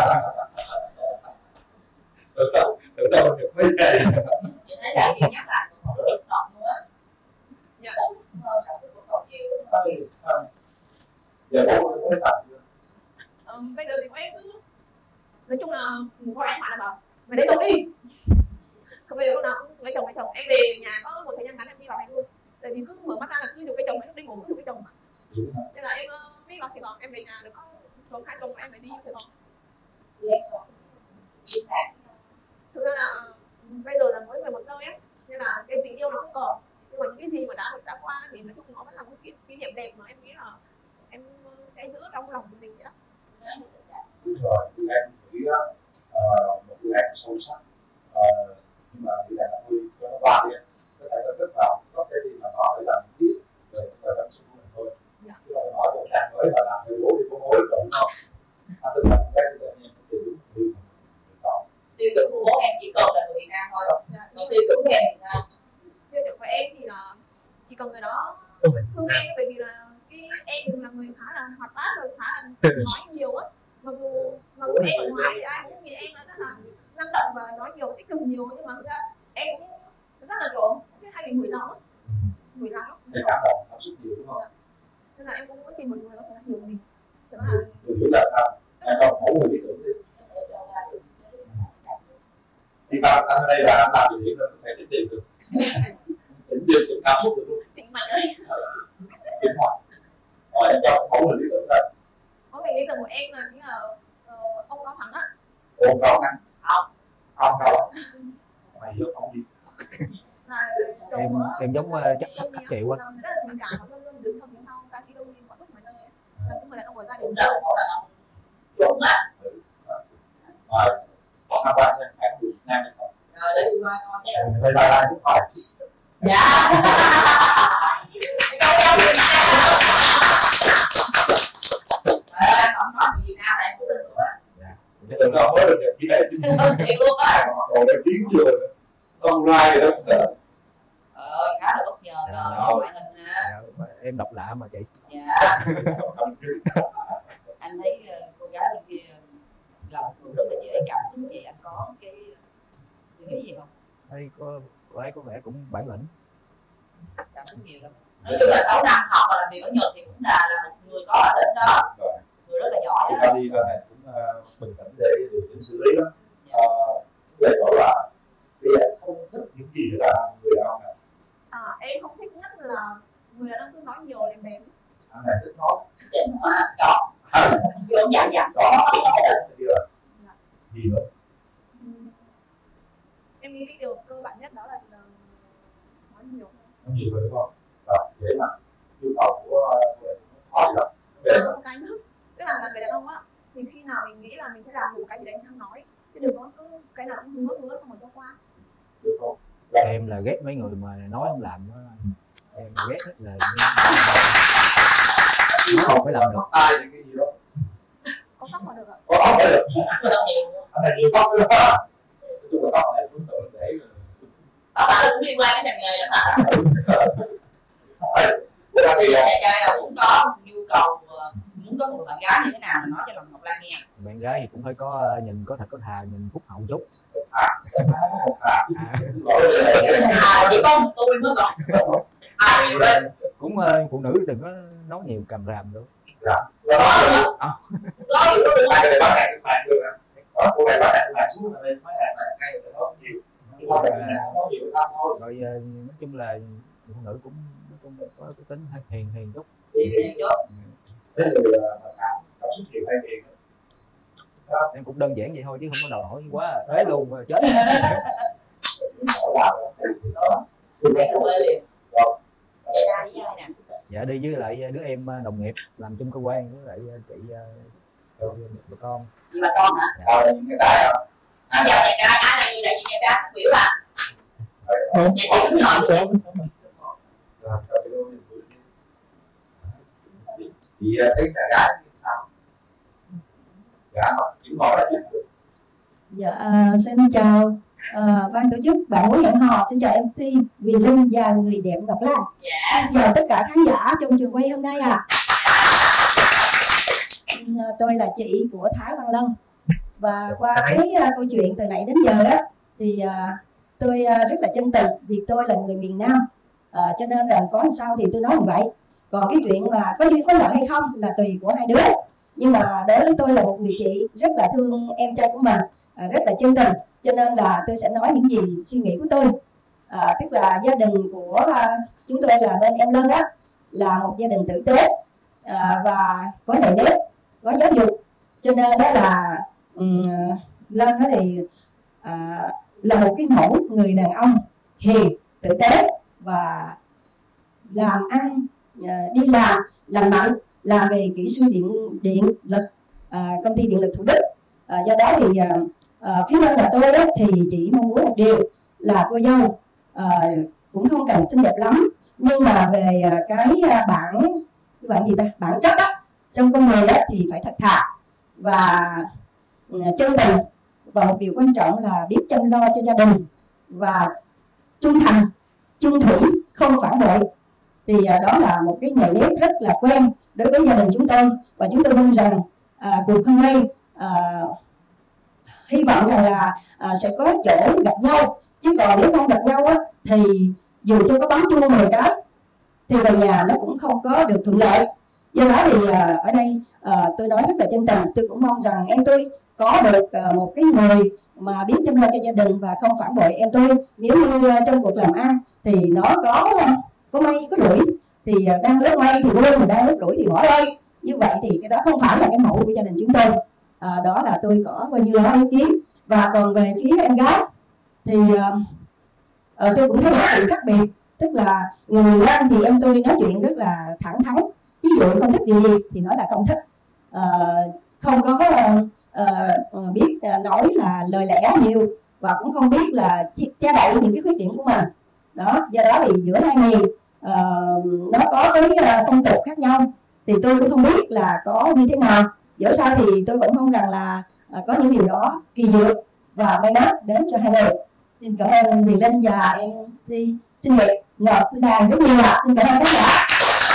Được đâu, được đâu được mấy ngày. Vậy thế là chị nhắc lại một rất xúc động luôn á. Dạ. Cảm xúc của cậu nhiều. Giờ bố em có tập chưa? Ờ, bây giờ thì bố em cứ nói chung là có em bạn là bảo mày lấy chồng đi. Không, bây giờ lúc nào cũng lấy chồng lấy chồng. Em về nhà có một thời gian ngắn em đi vào này luôn. Tại vì cứ mở mắt ra là cứ được cái chồng, lúc đi ngủ cứ được cái chồng. Nên là em mới vào Sài Gòn, em về nhà được có tuần hai tuần em phải đi Sài Gòn. Thực ra là bây giờ là mỗi người một nơi á, nên là cái tình yêu nó không còn. Nhưng mà những cái gì mà đã đã qua thì nói chung nó vẫn là một cái kỷ niệm đẹp mà em nghĩ là em sẽ giữ trong lòng của mình vậy đó. Đúng rồi, em nghĩ đó, uh, một người em sâu sắc, uh, nhưng mà nghĩ là hơi cho nó qua đi, có thể nó rất vào có cái gì mà nó để làm thiết về về cảm xúc của mình thôi. Dạ. Chứ không hỏi một trang mới là làm theo bố đi có mối đúng không? À, tức là cái sự tự nhiên sẽ tự đúng tiêu tiêu chuẩn của bố em chỉ cần là người Việt Nam thôi rồi. Dạ. Nhưng tiêu chuẩn của em thì sao? Tiêu chuẩn của em thì là chỉ cần người đó thương em, bởi vì là cái em là người khá là hoạt bát rồi, khá là nói nhiều á. Mặc dù mặc dù em ở ngoài thì ai cũng nghĩ em là rất là năng động và nói nhiều, tích cực nhiều, nhưng mà thực ra em cũng rất là trộm, cái hay bị hủy lòng á, hủy lòng á. Để cảm động, cảm xúc nhiều đúng không? Nên là em cũng muốn tìm một người có thể hiểu mình. Tức là người hiểu là sao? Em còn mẫu người lý tưởng đi. Thì tao anh ở đây là anh làm gì hiện nên có thể chỉnh tiền được, chỉnh điều chỉnh cảm xúc được luôn. Chỉnh mạnh ơi. Chỉnh mạnh. Rồi em chọn mẫu người lý tưởng đây. Mẫu người lý tưởng của em là chính là uh, ông Cao Thắng á. Ông Cao Thắng. Không. Không Cao. Mày giống ông gì? em em giống uh, chắc khắc khắc triệu quá. Rất là tình cảm và luôn luôn đứng sau phía sau ca sĩ Đông Nhi mọi lúc mọi nơi ấy. Là những người đàn ông của gia đình. Chuẩn á. Rồi. Còn năm qua xem em người Việt Nam hay không? Rồi để đi qua con. Đây là ai cũng hỏi. Dạ. Câu em Việt Nam. À, không nói Việt Nam là em có tin luôn á. Cái từ đó mới được nhập ký này chứ. Thiệt luôn á. Còn em kiến chưa? Xong ra rồi đó. Ờ, khá là bất ngờ rồi, ngoại hình ha. Em độc lạ mà chị. Dạ. Anh thấy cô gái bên kia là một người rất là dễ cảm xúc, vậy anh có cái suy nghĩ gì không? Thấy có cô ấy có vẻ cũng bản lĩnh. Cảm xúc nhiều lắm. Nói chung là sáu năm học và làm việc ở Nhật thì cũng là là một người có bản lĩnh đó, người rất là giỏi đó. Thì đi ra này cũng uh, bình tĩnh để điều chỉnh xử lý đó. Về đó là bây giờ không thích những gì là người đàn ông này. À, em không thích nhất là người đàn ông cứ nói nhiều lèm bèm. Anh này thích nói. Chỉnh hóa trọn. Vô dặn dặn đó. Gì nữa? Em nghĩ cái điều cơ bản nhất đó là nói nhiều. Nói nhiều rồi đúng không? Rồi, dễ mà nhu cầu của người khó gì đâu. Một cái nữa, tức là là người đàn ông á, thì khi nào mình nghĩ là là mình sẽ làm một cái gì đấy mình không nói, chứ đừng có cứ cái nào cũng hứa hứa xong rồi cho qua. Được không? Em là ghét mấy người mà nói không làm đó. Em ghét hết là nói không phải làm được. Ai thì cái gì đó Có tóc mà được ạ? có tóc phải được. Anh này nhiều tóc nữa đó. Nói chung là tóc này cũng tự để Tóc là cũng liên quan đến ngành nghề đó hả? Bây Thì đại trai là cũng có nhu cầu muốn có một bạn gái như thế nào mà nói cho lòng Ngọc Lan nghe. Bạn gái thì cũng phải có nhìn có thật có thà, nhìn phúc hậu chút. À, chỉ có một tôi mới còn. À, cũng uh, phụ nữ đừng có nói nhiều cầm ràm nữa. Dạ. Có được. À. Có được được. Ai này bán hàng trên mạng được hả? Có cô này bán hàng trên mạng xuống là lên bán hàng này hay là nó nhiều. Nó nói nhiều hơn thôi. Rồi uh, nói chung là phụ nữ cũng nói chung là có cái tính hiền hiền chút. Hiền chút. Thế người cảm cảm xúc nhiều hay hiền. Em cũng đơn giản vậy thôi chứ không có đòi hỏi quá thế luôn mà chết. Dạ đi với lại đứa em đồng nghiệp làm chung cơ quan với lại chị bà con. Chị bà con hả? Ờ, cái đại à? À, dạ đại trai, ai là người đại diện đại trai biểu à? Dạ chị đứng hỏi xem. Thì thấy đại gái sao? Dạ, chỉ ngồi là được. Dạ, uh, xin chào uh, ban tổ chức, bạn muốn hẹn hò, xin chào em xê Huyền Linh và người đẹp Ngọc Lan. Dạ. Xin chào tất cả khán giả trong trường quay hôm nay ạ. À. Uh, tôi là chị của Thái Văn Lân và qua cái uh, câu chuyện từ nãy đến giờ á thì uh, tôi uh, rất là chân tình vì tôi là người miền Nam, uh, cho nên rằng có làm sao thì tôi nói như vậy. Còn cái chuyện mà có duyên có nợ hay không là tùy của hai đứa. Nhưng mà đối với tôi là một người chị rất là thương em trai của mình, à, rất là chân tình, cho nên là tôi sẽ nói những gì suy nghĩ của tôi. À, tức là gia đình của à, chúng tôi là bên em Lân á là một gia đình tử tế à, và có nề nếp, có giáo dục, cho nên đó là um, Lân á thì à, là một cái mẫu người đàn ông hiền, tử tế và làm ăn, à, đi làm lành mạnh, làm về kỹ sư điện điện lực, à, công ty điện lực Thủ Đức. À, do đó thì à, à, phía bên nhà tôi đó, thì chỉ mong muốn một điều là cô dâu à, cũng không cần xinh đẹp lắm, nhưng mà về à, cái à, bản cái bản gì ta bản chất á, trong con người á, thì phải thật thà và à, chân tình, và một điều quan trọng là biết chăm lo cho gia đình và trung thành, chung thủy, không phản bội. Thì à, đó là một cái nề nếp rất là quen đối với gia đình chúng tôi, và chúng tôi mong rằng à, cuộc hôm nay à, hy vọng rằng là à, sẽ có chỗ gặp nhau, chứ còn nếu không gặp nhau á, thì dù cho có bấm chuông mười cái thì về nhà nó cũng không có được thuận lợi. Do đó thì à, ở đây à, tôi nói rất là chân tình, tôi cũng mong rằng em tôi có được à, một cái người mà biết chăm lo cho gia đình và không phản bội em tôi. Nếu như à, trong cuộc làm ăn thì nó có có may có rủi, thì đang lớp may thì vui, mà đang lớp rủi thì bỏ rơi. Như vậy thì cái đó không phải là cái mẫu của gia đình chúng tôi. À, đó là tôi có bao nhiêu đó ý kiến. Và còn về phía em gái thì uh, tôi cũng thấy một sự khác biệt, tức là người miền Nam thì em tôi nói chuyện rất là thẳng thắn, ví dụ không thích gì thì nói là không thích, uh, không có uh, uh, biết uh, nói là lời lẽ nhiều, và cũng không biết là che đậy những cái khuyết điểm của mình. Đó, do đó thì giữa hai miền uh, nó có cái uh, phong tục khác nhau, thì tôi cũng không biết là có như thế nào. Dẫu sao thì tôi vẫn mong rằng là uh, có những điều đó kỳ diệu và may mắn đến cho hai người. Xin cảm ơn Huyền Linh và em xê xinh đẹp Ngọc Lan rất nhiều ạ. Xin cảm ơn tất cả.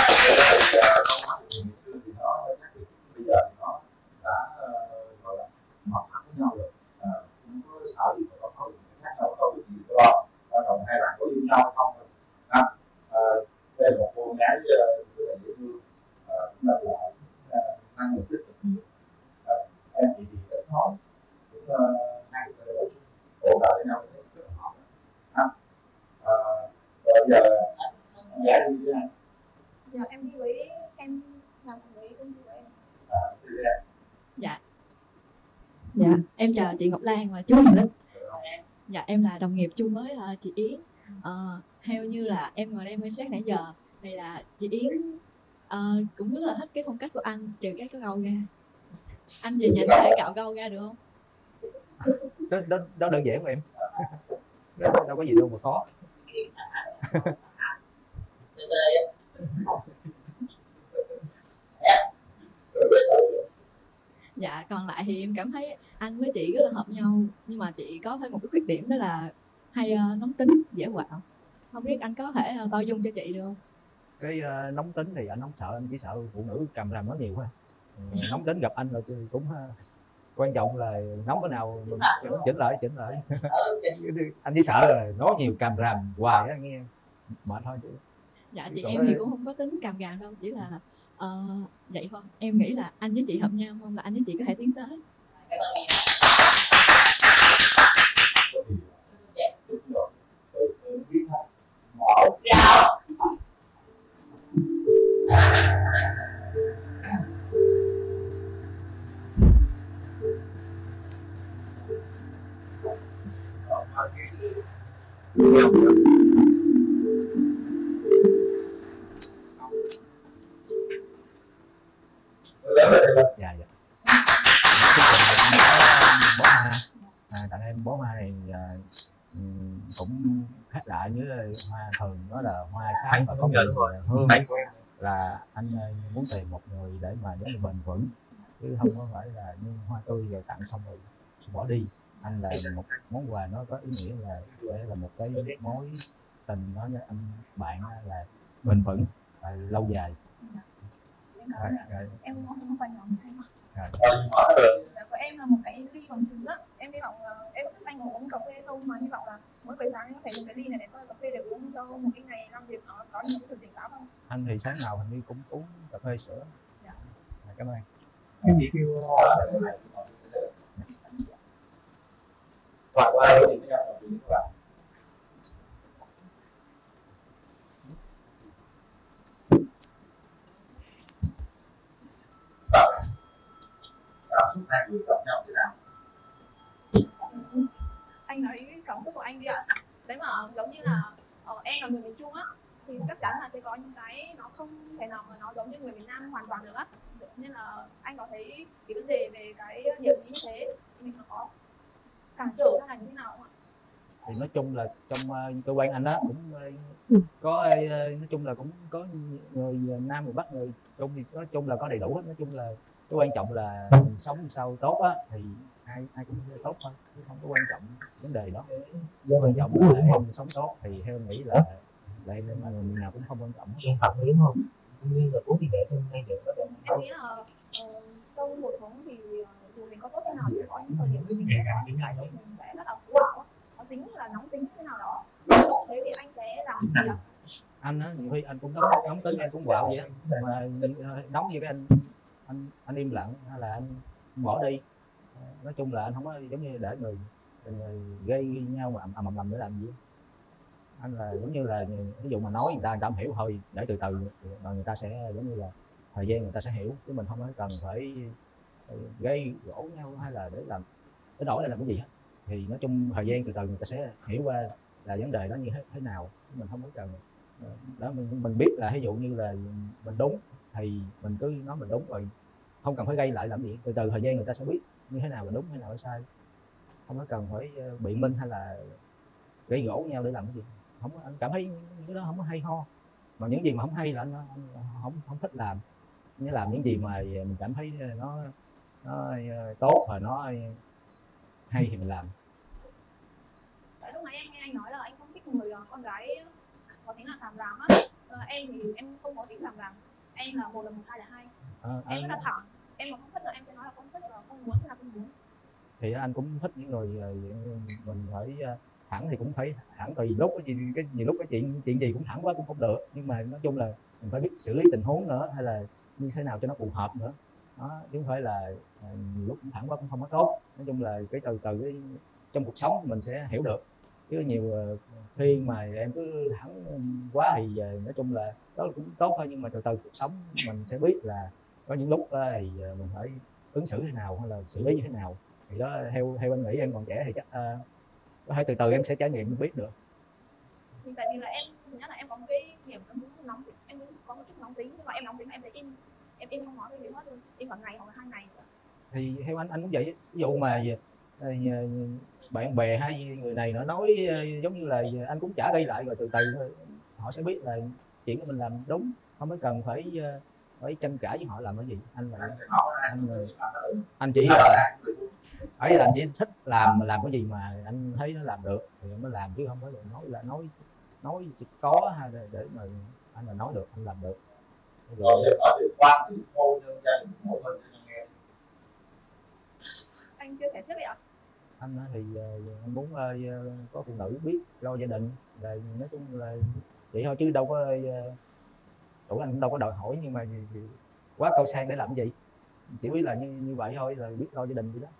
Bây giờ nó đã gọi là học thẳng với nhau rồi, không có sợ gì mà có khác nhau, có gì đó. Quan trọng hai bạn có yêu nhau hay không thôi. À, đây là một cô gái rất là dễ thương, cũng là năng lực tích cực nhiều. Em chị thì ít nói, cũng hai người có thể hỗ trợ với nhau rất là hợp. À, rồi giờ giải đi với ai? Giờ em đi với em làm với công ty của em. À, đi với em. Dạ. Dạ, em chào chị Ngọc Lan và chú Huyền Linh. Dạ, em là đồng nghiệp chung với uh, chị Yến. Uh, theo như là em ngồi đây quan sát nãy giờ thì là chị Yến uh, cũng rất là thích cái phong cách của anh, trừ cái có gâu ra. anh về nhà có thể cạo râu ra được không? đó, đó, đó đơn giản mà em. Đó, đâu có gì đâu mà khó. Dạ còn lại thì em cảm thấy anh với chị rất là hợp nhau, nhưng mà chị có thêm một cái khuyết điểm đó là hay uh, nóng tính, dễ quạo. Không biết anh có thể uh, bao dung cho chị được không? Cái uh, nóng tính thì anh không sợ, anh chỉ sợ phụ nữ cầm ràm nói nhiều thôi. Ừ, nóng tính gặp anh là cũng uh, quan trọng là nóng cái nào mình chỉnh lại chỉnh lại. Anh chỉ sợ là nói nhiều cầm ràm hoài á, nghe mệt thôi chứ. Dạ chị em thì cũng không có tính cầm ràm đâu, chỉ là uh, vậy thôi. Em nghĩ là anh với chị hợp nhau, mong là anh với chị có thể tiến tới. Dạ dạ. Bó hoa, à, tặng em bó hoa này à, cũng khác lạ với hoa thường, đó là hoa sáng và có mùi hương. Là anh muốn tìm một người để mà giống như bền vững, chứ không có phải là như hoa tươi rồi tặng xong rồi bỏ đi. Anh là một món quà nó có ý nghĩa là để là một cái mối tình nó với anh bạn là bền vững và lâu dài. Rồi, rồi. Em không quan trọng hay không? Rồi. Của em là một cái ly bằng sừng á. Em hy vọng là em thích anh uống cà phê không, mà hy vọng là mỗi buổi sáng có thể dùng cái ly này để tôi cà phê để uống cho một cái ngày làm việc nó có những sự tỉnh táo không? Anh thì sáng nào hình như cũng uống cà phê sữa. Dạ. À, cảm ơn. Cái gì kêu và qua đây thì nó là những bạn sao cảm xúc hai người gặp nhau thế nào? Anh nói cảm xúc của anh đi ạ. Đấy mà giống như là ờ, em là người miền Trung á, thì chắc chắn là sẽ có những cái nó không thể nào mà nó giống như người miền Nam hoàn toàn được á. Nên là anh có thấy cái vấn đề về cái điểm như thế mình có cản trở hay là như thế nào không ạ? Thì nói chung là trong uh, cơ quan anh đó cũng uh, có uh, nói chung là cũng có người Nam người Bắc người Trung, thì nói chung là có đầy đủ hết. Nói chung là cái quan trọng là mình sống sao tốt á thì ai ai cũng tốt thôi, chứ không có quan trọng vấn đề đó. Quan trọng là em sống tốt thì theo em nghĩ là là em người nào cũng không quan trọng. Em học đúng không? Như là cố thì để trong ngay được có được. Em nghĩ là uh, trong cuộc sống thì dù mình có tốt thế nào thì có những thời điểm mình sẽ có những cái mình sẽ rất là phú bạo, nó tính là nóng tính thế nào đó. Thế thì anh sẽ làm gì ạ? Anh á, nhiều khi anh cũng nóng nóng tính, anh cũng quạo vậy á, mà nóng như cái anh anh anh im lặng hay là anh bỏ đi. Nói chung là anh không có giống như để người, người gây nhau mà ầm ầm ầm để làm gì. Anh là giống như là ví dụ mà nói người ta người ta không hiểu thôi, để từ từ rồi người ta sẽ giống như là thời gian người ta sẽ hiểu, chứ mình không có cần phải gây gỗ nhau hay là để làm để đổi lại làm cái gì hết. Thì nói chung thời gian từ từ người ta sẽ hiểu qua là vấn đề đó như thế, thế nào, mình không có cần đó. Mình mình biết là ví dụ như là mình đúng thì mình cứ nói mình đúng rồi, không cần phải gây lại làm gì. Từ từ thời gian người ta sẽ biết như thế nào là đúng, thế nào là sai, không có cần phải biện minh hay là gây gỗ nhau để làm cái gì. Không, anh cảm thấy cái đó không có hay ho, mà những gì mà không hay là anh, anh không không thích làm. Như làm những gì mà mình cảm thấy nó nó tốt và nó hay thì mình làm. Tại lúc nãy em nghe anh nói là anh không thích người con gái có tính là làm ràm á. Ờ, em thì em không có tính làm ràm. Em là một là một, hai là hai. À, em anh... rất là thẳng. Em mà không thích là em sẽ nói là không thích, và không muốn là không muốn. Thì anh cũng thích những người mình phải thẳng, thì cũng phải thẳng, tùy lúc cái gì cái nhiều lúc cái chuyện chuyện gì cũng thẳng quá cũng không được. Nhưng mà nói chung là mình phải biết xử lý tình huống nữa, hay là như thế nào cho nó phù hợp nữa. Đó, chứ không phải là nhiều lúc cũng thẳng quá cũng không có tốt. Nói chung là cái từ từ cái trong cuộc sống mình sẽ hiểu được, chứ nhiều khi mà em cứ thẳng quá thì nói chung là đó cũng tốt thôi, nhưng mà từ từ cuộc sống mình sẽ biết là có những lúc thì mình phải ứng xử thế nào hay là xử lý như thế nào. Thì đó theo theo anh nghĩ em còn trẻ thì chắc uh, có thể từ từ em sẽ trải nghiệm biết được. Thì tại vì là em thứ nhất là em có một cái điểm em muốn nóng, em muốn có một chút nóng tính, nhưng mà em nóng tính em sẽ im, em im không nói cái gì hết luôn, im cả ngày hoặc là hai ngày nữa. thì theo anh anh cũng vậy. Ví dụ mà bạn bè hay người này nó nói giống như là anh cũng trả gây lại, rồi từ từ họ sẽ biết là chuyện của mình làm đúng, không có cần phải phải tranh cãi với họ làm cái gì. Anh là anh anh chỉ là phải làm, chỉ thích làm mà làm cái gì mà anh thấy nó làm được thì anh mới làm, chứ không phải là nói là nói nói chỉ có hay để, để mà anh là nói được anh làm được. Rồi giờ có điều quan thì hôn nhân gia đình một phần cho nghe. Anh chia sẻ tiếp đi ạ. Anh thì anh muốn có phụ nữ biết lo gia đình, là nói chung là vậy thôi, chứ đâu có tuổi anh cũng đâu có đòi hỏi nhưng mà quá cao sang để làm gì, chỉ biết là như như vậy thôi, là biết lo gia đình gì đó.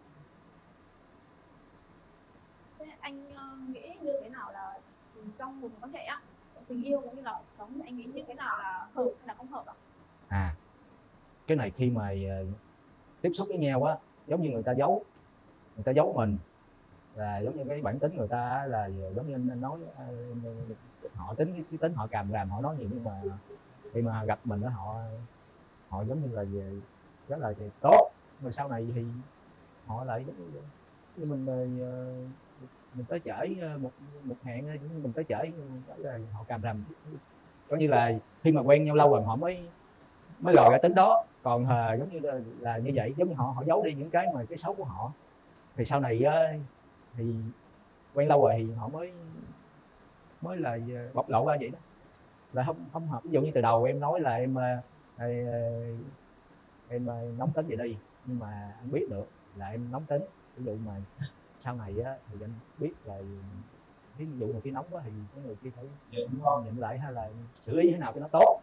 Thế anh uh, nghĩ như thế nào là trong một mối quan hệ á, tình yêu cũng như là cuộc sống, anh nghĩ như thế nào là hợp hay là không hợp ạ? À, cái này khi mà uh, tiếp xúc với nhau á, giống như người ta giấu người ta giấu mình, là giống như cái bản tính người ta là giống như anh nói, uh, họ tính cái tính họ càm ràm, họ nói nhiều, nhưng mà khi mà gặp mình đó họ họ giống như là về rất là tốt, mà sau này thì họ lại giống như, như mình uh, mình tới chở một một hẹn mình tới chở là họ càm ràm, coi như là khi mà quen nhau lâu rồi họ mới mới lòi ra tính đó. Còn uh, giống như là, là như vậy, giống như họ họ giấu đi những cái mà cái xấu của họ, thì sau này uh, thì quen lâu rồi thì họ mới mới là bộc lộ ra vậy đó, là không không hợp. Ví dụ như từ đầu em nói là em em, em nóng tính vậy đi, nhưng mà anh biết được là em nóng tính. Ví dụ mà sau này á, thì anh biết là ví dụ người kia nóng quá thì cái người kia phải nhận lại hay là xử lý thế nào cho nó tốt.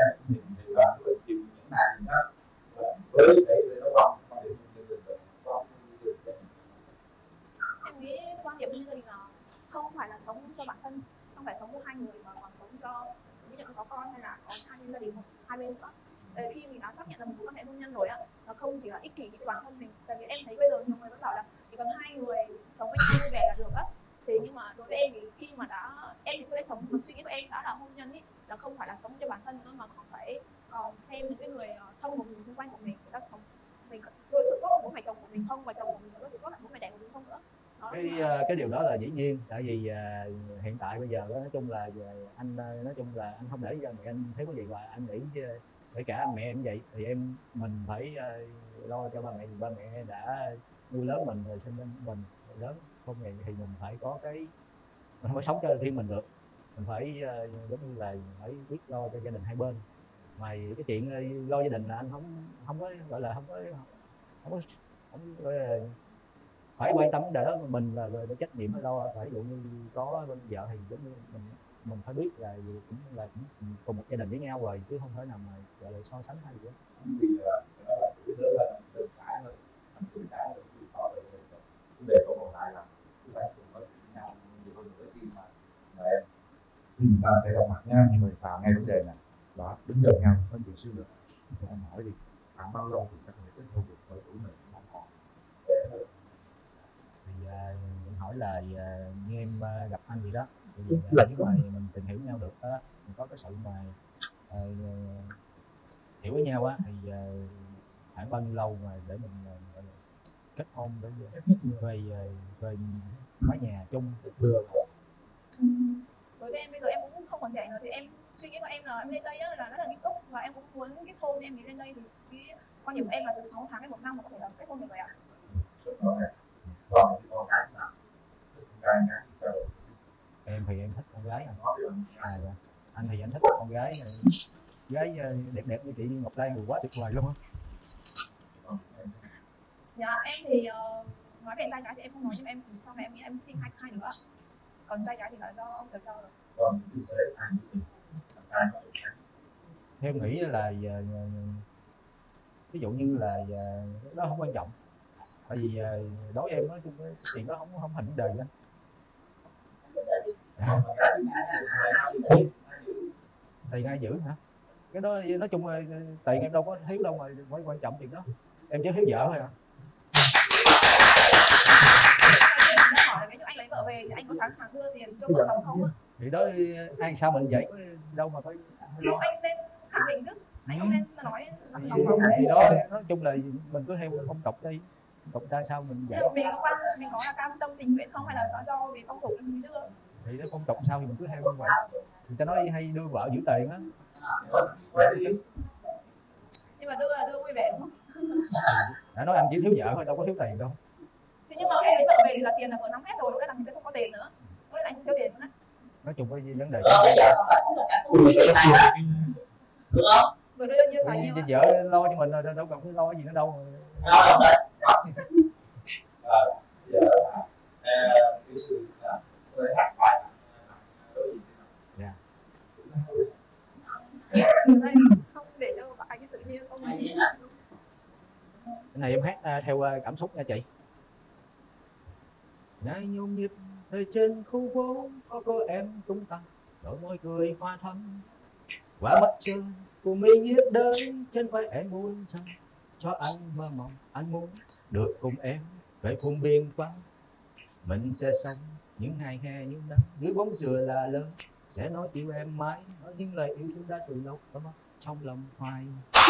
Em nghĩ quan điểm như gia đình là không phải là sống cho bản thân, không phải sống cho hai người, mà còn sống cho ví dụ có con hay là có hai bên gia đình, hai bên nữa. Để khi mình đã xác nhận là một mối quan hệ hôn nhân rồi á, nó không chỉ là ích kỷ cho bản thân mình. Tại vì em thấy bây giờ nhiều người vẫn bảo là chỉ cần hai người sống với nhau vui vẻ là được á. Thì nhưng mà đối với em thì khi mà đã em thì trước đây sống suy nghĩ của em đã là hôn nhân ý, là không phải là sống cho bản thân nữa, mà còn phải còn xem những cái người thân của mình xung quanh của mình, người ta sống mình đối xử tốt với bố mẹ chồng của mình không, và chồng của mình đối xử tốt với bố mẹ đẻ của mình không nữa. Đó, cái cái điều đó là dĩ nhiên, tại vì uh, hiện tại bây giờ đó, nói chung là anh nói chung là anh không để cho mẹ anh thấy có gì, và anh nghĩ kể cả mẹ em vậy thì em mình phải uh, lo cho ba mẹ. Ba mẹ đã nuôi lớn mình rồi, sinh lên mình lớn không ngày thì mình phải có cái, mình không phải sống cho riêng mình được, mình phải uh, giống như là phải biết lo cho gia đình hai bên. Mày cái chuyện uh, lo gia đình là anh không không có gọi là không có không có, không có uh, phải quan tâm vấn đề đó. Mình là về trách nhiệm phải lo, phải ví dụ như có bên vợ thì giống như mình mình phải biết là cũng là cũng cùng một gia đình với nhau rồi, chứ không thể nào mà gọi là so sánh hay gì đó. Vì đó là cái đó là tự cãi thôi, tự cãi thôi, vấn đề còn lại là chúng ta cùng nói chuyện nhau nhiều hơn nữa. Khi mà mà em khi chúng ta sẽ gặp mặt nha, nhưng mà vào ngay vấn đề này đó, đứng gần nhau nói chuyện xíu nữa. Em hỏi đi, khoảng bao lâu thì ta có thể kết hôn được với tuổi mình không còn để thì uh, mình hỏi là uh, như em uh, gặp anh vậy đó, thì uh, nếu mà mình tìm hiểu nhau được đó, mình có cái sự mà uh, hiểu với nhau á, thì uh, khoảng bao nhiêu lâu mà để mình uh, kết hôn, để về về mái nhà chung được. Đối với em bây giờ em cũng không còn trẻ nữa, thì em suy nghĩ của em là em lên đây á, là rất là nghiêm túc, và em cũng muốn kết hôn. Em nghĩ lên đây thì cái quan điểm của em là từ sáu tháng đến một năm mà có thể là kết hôn được rồi ạ. Em thì em thích con gái anh. À, dạ. Anh thì anh thích con gái gái đẹp đẹp như chị Ngọc Lan thì quá tuyệt vời luôn á. Dạ em thì uh, nói về trai gái thì em không nói, nhưng em thì sau này em nghĩ em sinh hai hai nữa, còn trai gái thì là do ông tự do rồi. Theo em nghĩ là ví dụ như là đó không quan trọng, tại vì đối với em nói chung cái chuyện đó không không thành vấn đề đó. Tiền ai giữ hả? Cái đó nói chung là tiền em đâu có thiếu đâu mà phải quan trọng chuyện đó. Em chỉ thiếu vợ thôi à. Hỏi là anh lấy vợ về thì anh có sẵn sàng đưa tiền cho vợ chồng không? Thì đó ai sao mình vậy, đâu mà phải đâu anh nên khẳng định chứ. anh không nên nói thì, lòng vòng thì đó nói chung là mình cứ theo cái phong tục đi, phong tục ta sao mình dạy. mình có quan mình có là cam tâm tình nguyện không hay là do vì phong tục mình đưa Thì nó phong tục sao thì mình cứ theo như vậy. Người ta nói hay đưa vợ giữ tiền á, nhưng mà đưa là đưa vui vẻ đúng không? đã nói anh chỉ thiếu vợ thôi, đâu có thiếu tiền đâu. Thế nhưng mà em lấy vợ về thì là tiền là vừa nắm hết rồi, cái là mình sẽ không có tiền nữa, với lại anh không thiếu tiền nữa. Nói chung cái vấn đề đúng không? Vừa đưa như xài nhiều. Vợ lo cho mình rồi, đâu cần phải lo gì nữa đâu. Lo lắm rồi. Giờ cái sự tôi hát bài dạ không để cho bạn cái tự nhiên không này. Cái này em hát uh, theo uh, cảm xúc nha chị. Ngày nhộn nhịp thời trên khu phố có cô em tung tăng, đôi môi cười hoa thắm, qua mặt trời của mình viết đến trên vai em muốn chăng cho anh mơ mộng, anh muốn được cùng em về vùng biên vắng. Mình sẽ sống những ngày hè những nắng dưới bóng dừa là lớn, sẽ nói yêu em mãi, nói những lời yêu thương đã từ lâu ấm áp trong lòng hoài.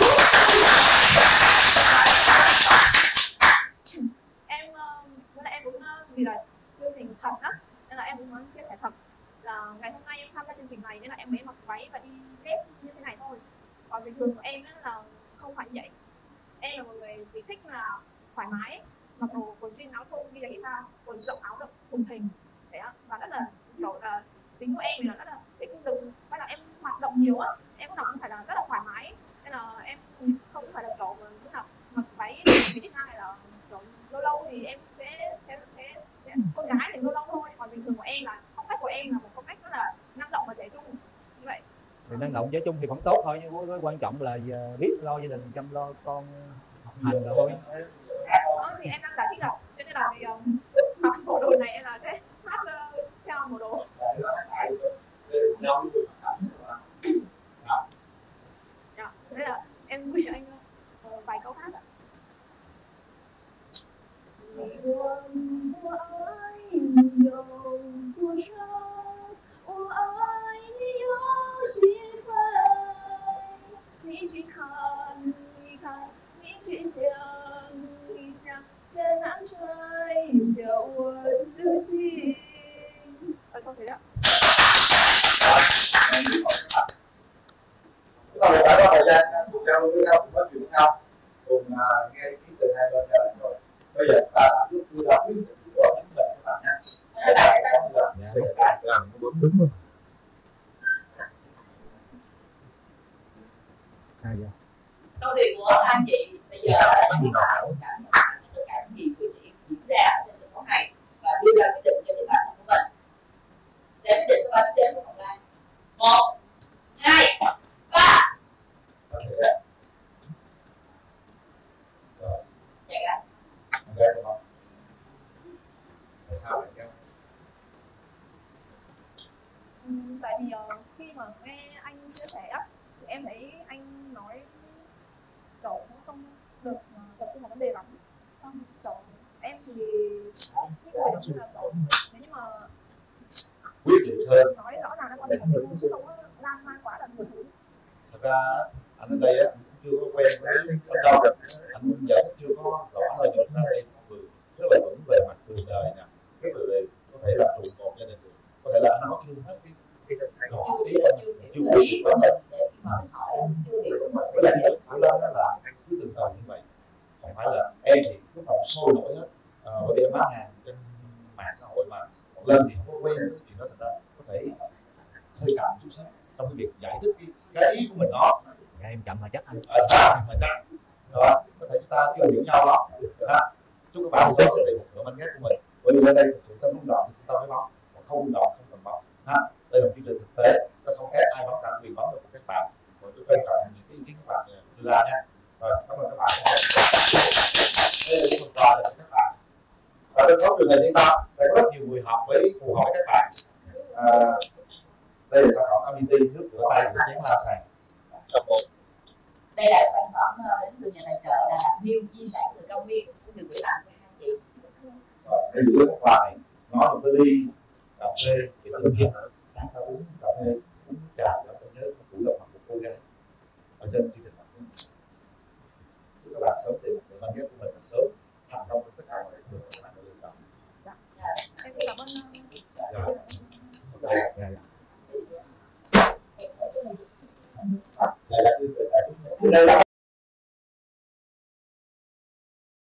Em với lại em cũng vì là chương trình thật á nên là em cũng muốn chia sẻ thật là ngày hôm nay em tham gia chương trình này nên là em mới mặc váy và đi dép như thế này thôi. Còn bình thường của em là không phải vậy. Em là một người chỉ thích là thoải mái, mặc đồ quần jean áo thun đi đánh guitar, quần rộng áo rộng thùng thình thế á, và rất là kiểu là tính của em thì là rất là cái đừng phải là em hoạt động nhiều á, em lúc nào cũng phải là rất là thoải mái nên là em không phải là kiểu lúc nào mặc váy thì thích hay là kiểu lâu lâu thì em sẽ sẽ, sẽ, sẽ con gái thì lâu lâu thôi, còn bình thường của em là phong cách của em là một phong cách rất là năng động và trẻ trung như vậy. Thì năng động trẻ trung thì vẫn tốt thôi, nhưng cái quan trọng là biết lo gia đình, chăm lo con học hành rồi thôi. Đó thì em đang giải thích là cho nên là vì um, mặc bộ đồ này em là sẽ hát uh, theo bộ đồ. Dạ, thế là em gửi anh uh, vài câu hát ạ.我我爱你有多少？我爱你有几分？你去看一看，你去想一想，在哪摘掉我的心？ở câu thế đó. Chúng ta đã có thời gian cùng giao lưu với nhau, cùng nói chuyện với nhau, cùng uh, nghe ý kiến từ hai bên gia đình rồi. Bây giờ chúng ta làm lúc đưa ra quyết định của chính mình các bạn nhé. Làm đúng đúng rồi. Câu chuyện của anh chị bây giờ là chúng ta cảm nhận tất cả những gì diễn ra trên sân khấu này và đưa ra quyết định cho chính bản thân của mình. Sẽ quyết định sau ba tiếng đến của Ngọc Lan. Một, hai, ba. Chạy ra. Tại sao lại kéo? Ừ, tại vì uh, khi mà nghe anh chia sẻ á thì em thấy anh nói kiểu cũng không được uh, tập trung vào vấn đề lắm. Xong kiểu em thì thích người như là kiểu nếu như mà Quyết liệt hơn. nói rõ ràng là quan điểm của mình chứ không có lan man quá là nhiều thứ. Thật ra anh ở đây á chưa có quen với anh đâu được, anh giải thích chưa có rõ thôi, nhưng mà đây con người rất là vững về mặt đường đời nè, rất là về có thể là trụ cột gia đình được, có thể là anh nói chưa hết cái rõ ý anh chưa hiểu lắm rồi. Với lại cái phải lên đó là anh cứ từ từ như vậy, không phải là em thì lúc nào sôi nổi hết, à, bởi vì em bán hàng trên mạng xã hội mà, còn lên thì không có quen với cái chuyện đó, thành ra có thể hơi chậm chút xíu trong cái việc giải thích cái, cái ý của mình đó. Dạ, em chậm mà chắc anh. Ở à, mà chắc đó, có thể chúng ta chưa hiểu nhau lắm, ha. Chúc các bạn sớm sẽ tìm một nửa mảnh ghép của mình. Bởi vì ở đây chúng ta rung động thì chúng ta mới bấm, còn không rung động không cần bấm, ha. Đây là một chương trình thực tế, ta không ép ai bấm cả quyền bấm được của các bạn. Rồi tôi quan trọng những cái ý kiến các bạn đưa ra nha. Rồi cảm ơn các bạn. Đây là những phần quà dành cho các bạn. Và trên số trường này chúng ta sẽ có rất nhiều người học với phù hợp với các bạn. À, đây là sản phẩm Amity nước rửa tay của chén la sàn. Đây là sản phẩm đến từ nhà tài trợ là New Di sản từ Cao Nguyên, xin được gửi tặng cho hai chị. Rồi, để gửi cái quà này, nó là một cái ly cà phê để tự nhiên sáng ta uống cà phê, uống trà để ta nhớ buổi gặp mặt một cô gái ở trên chương trình tâm nhất của mình là sớm thành công với tất cả mọi việc các bạn đã lựa chọn. Em cảm ơn. Đây là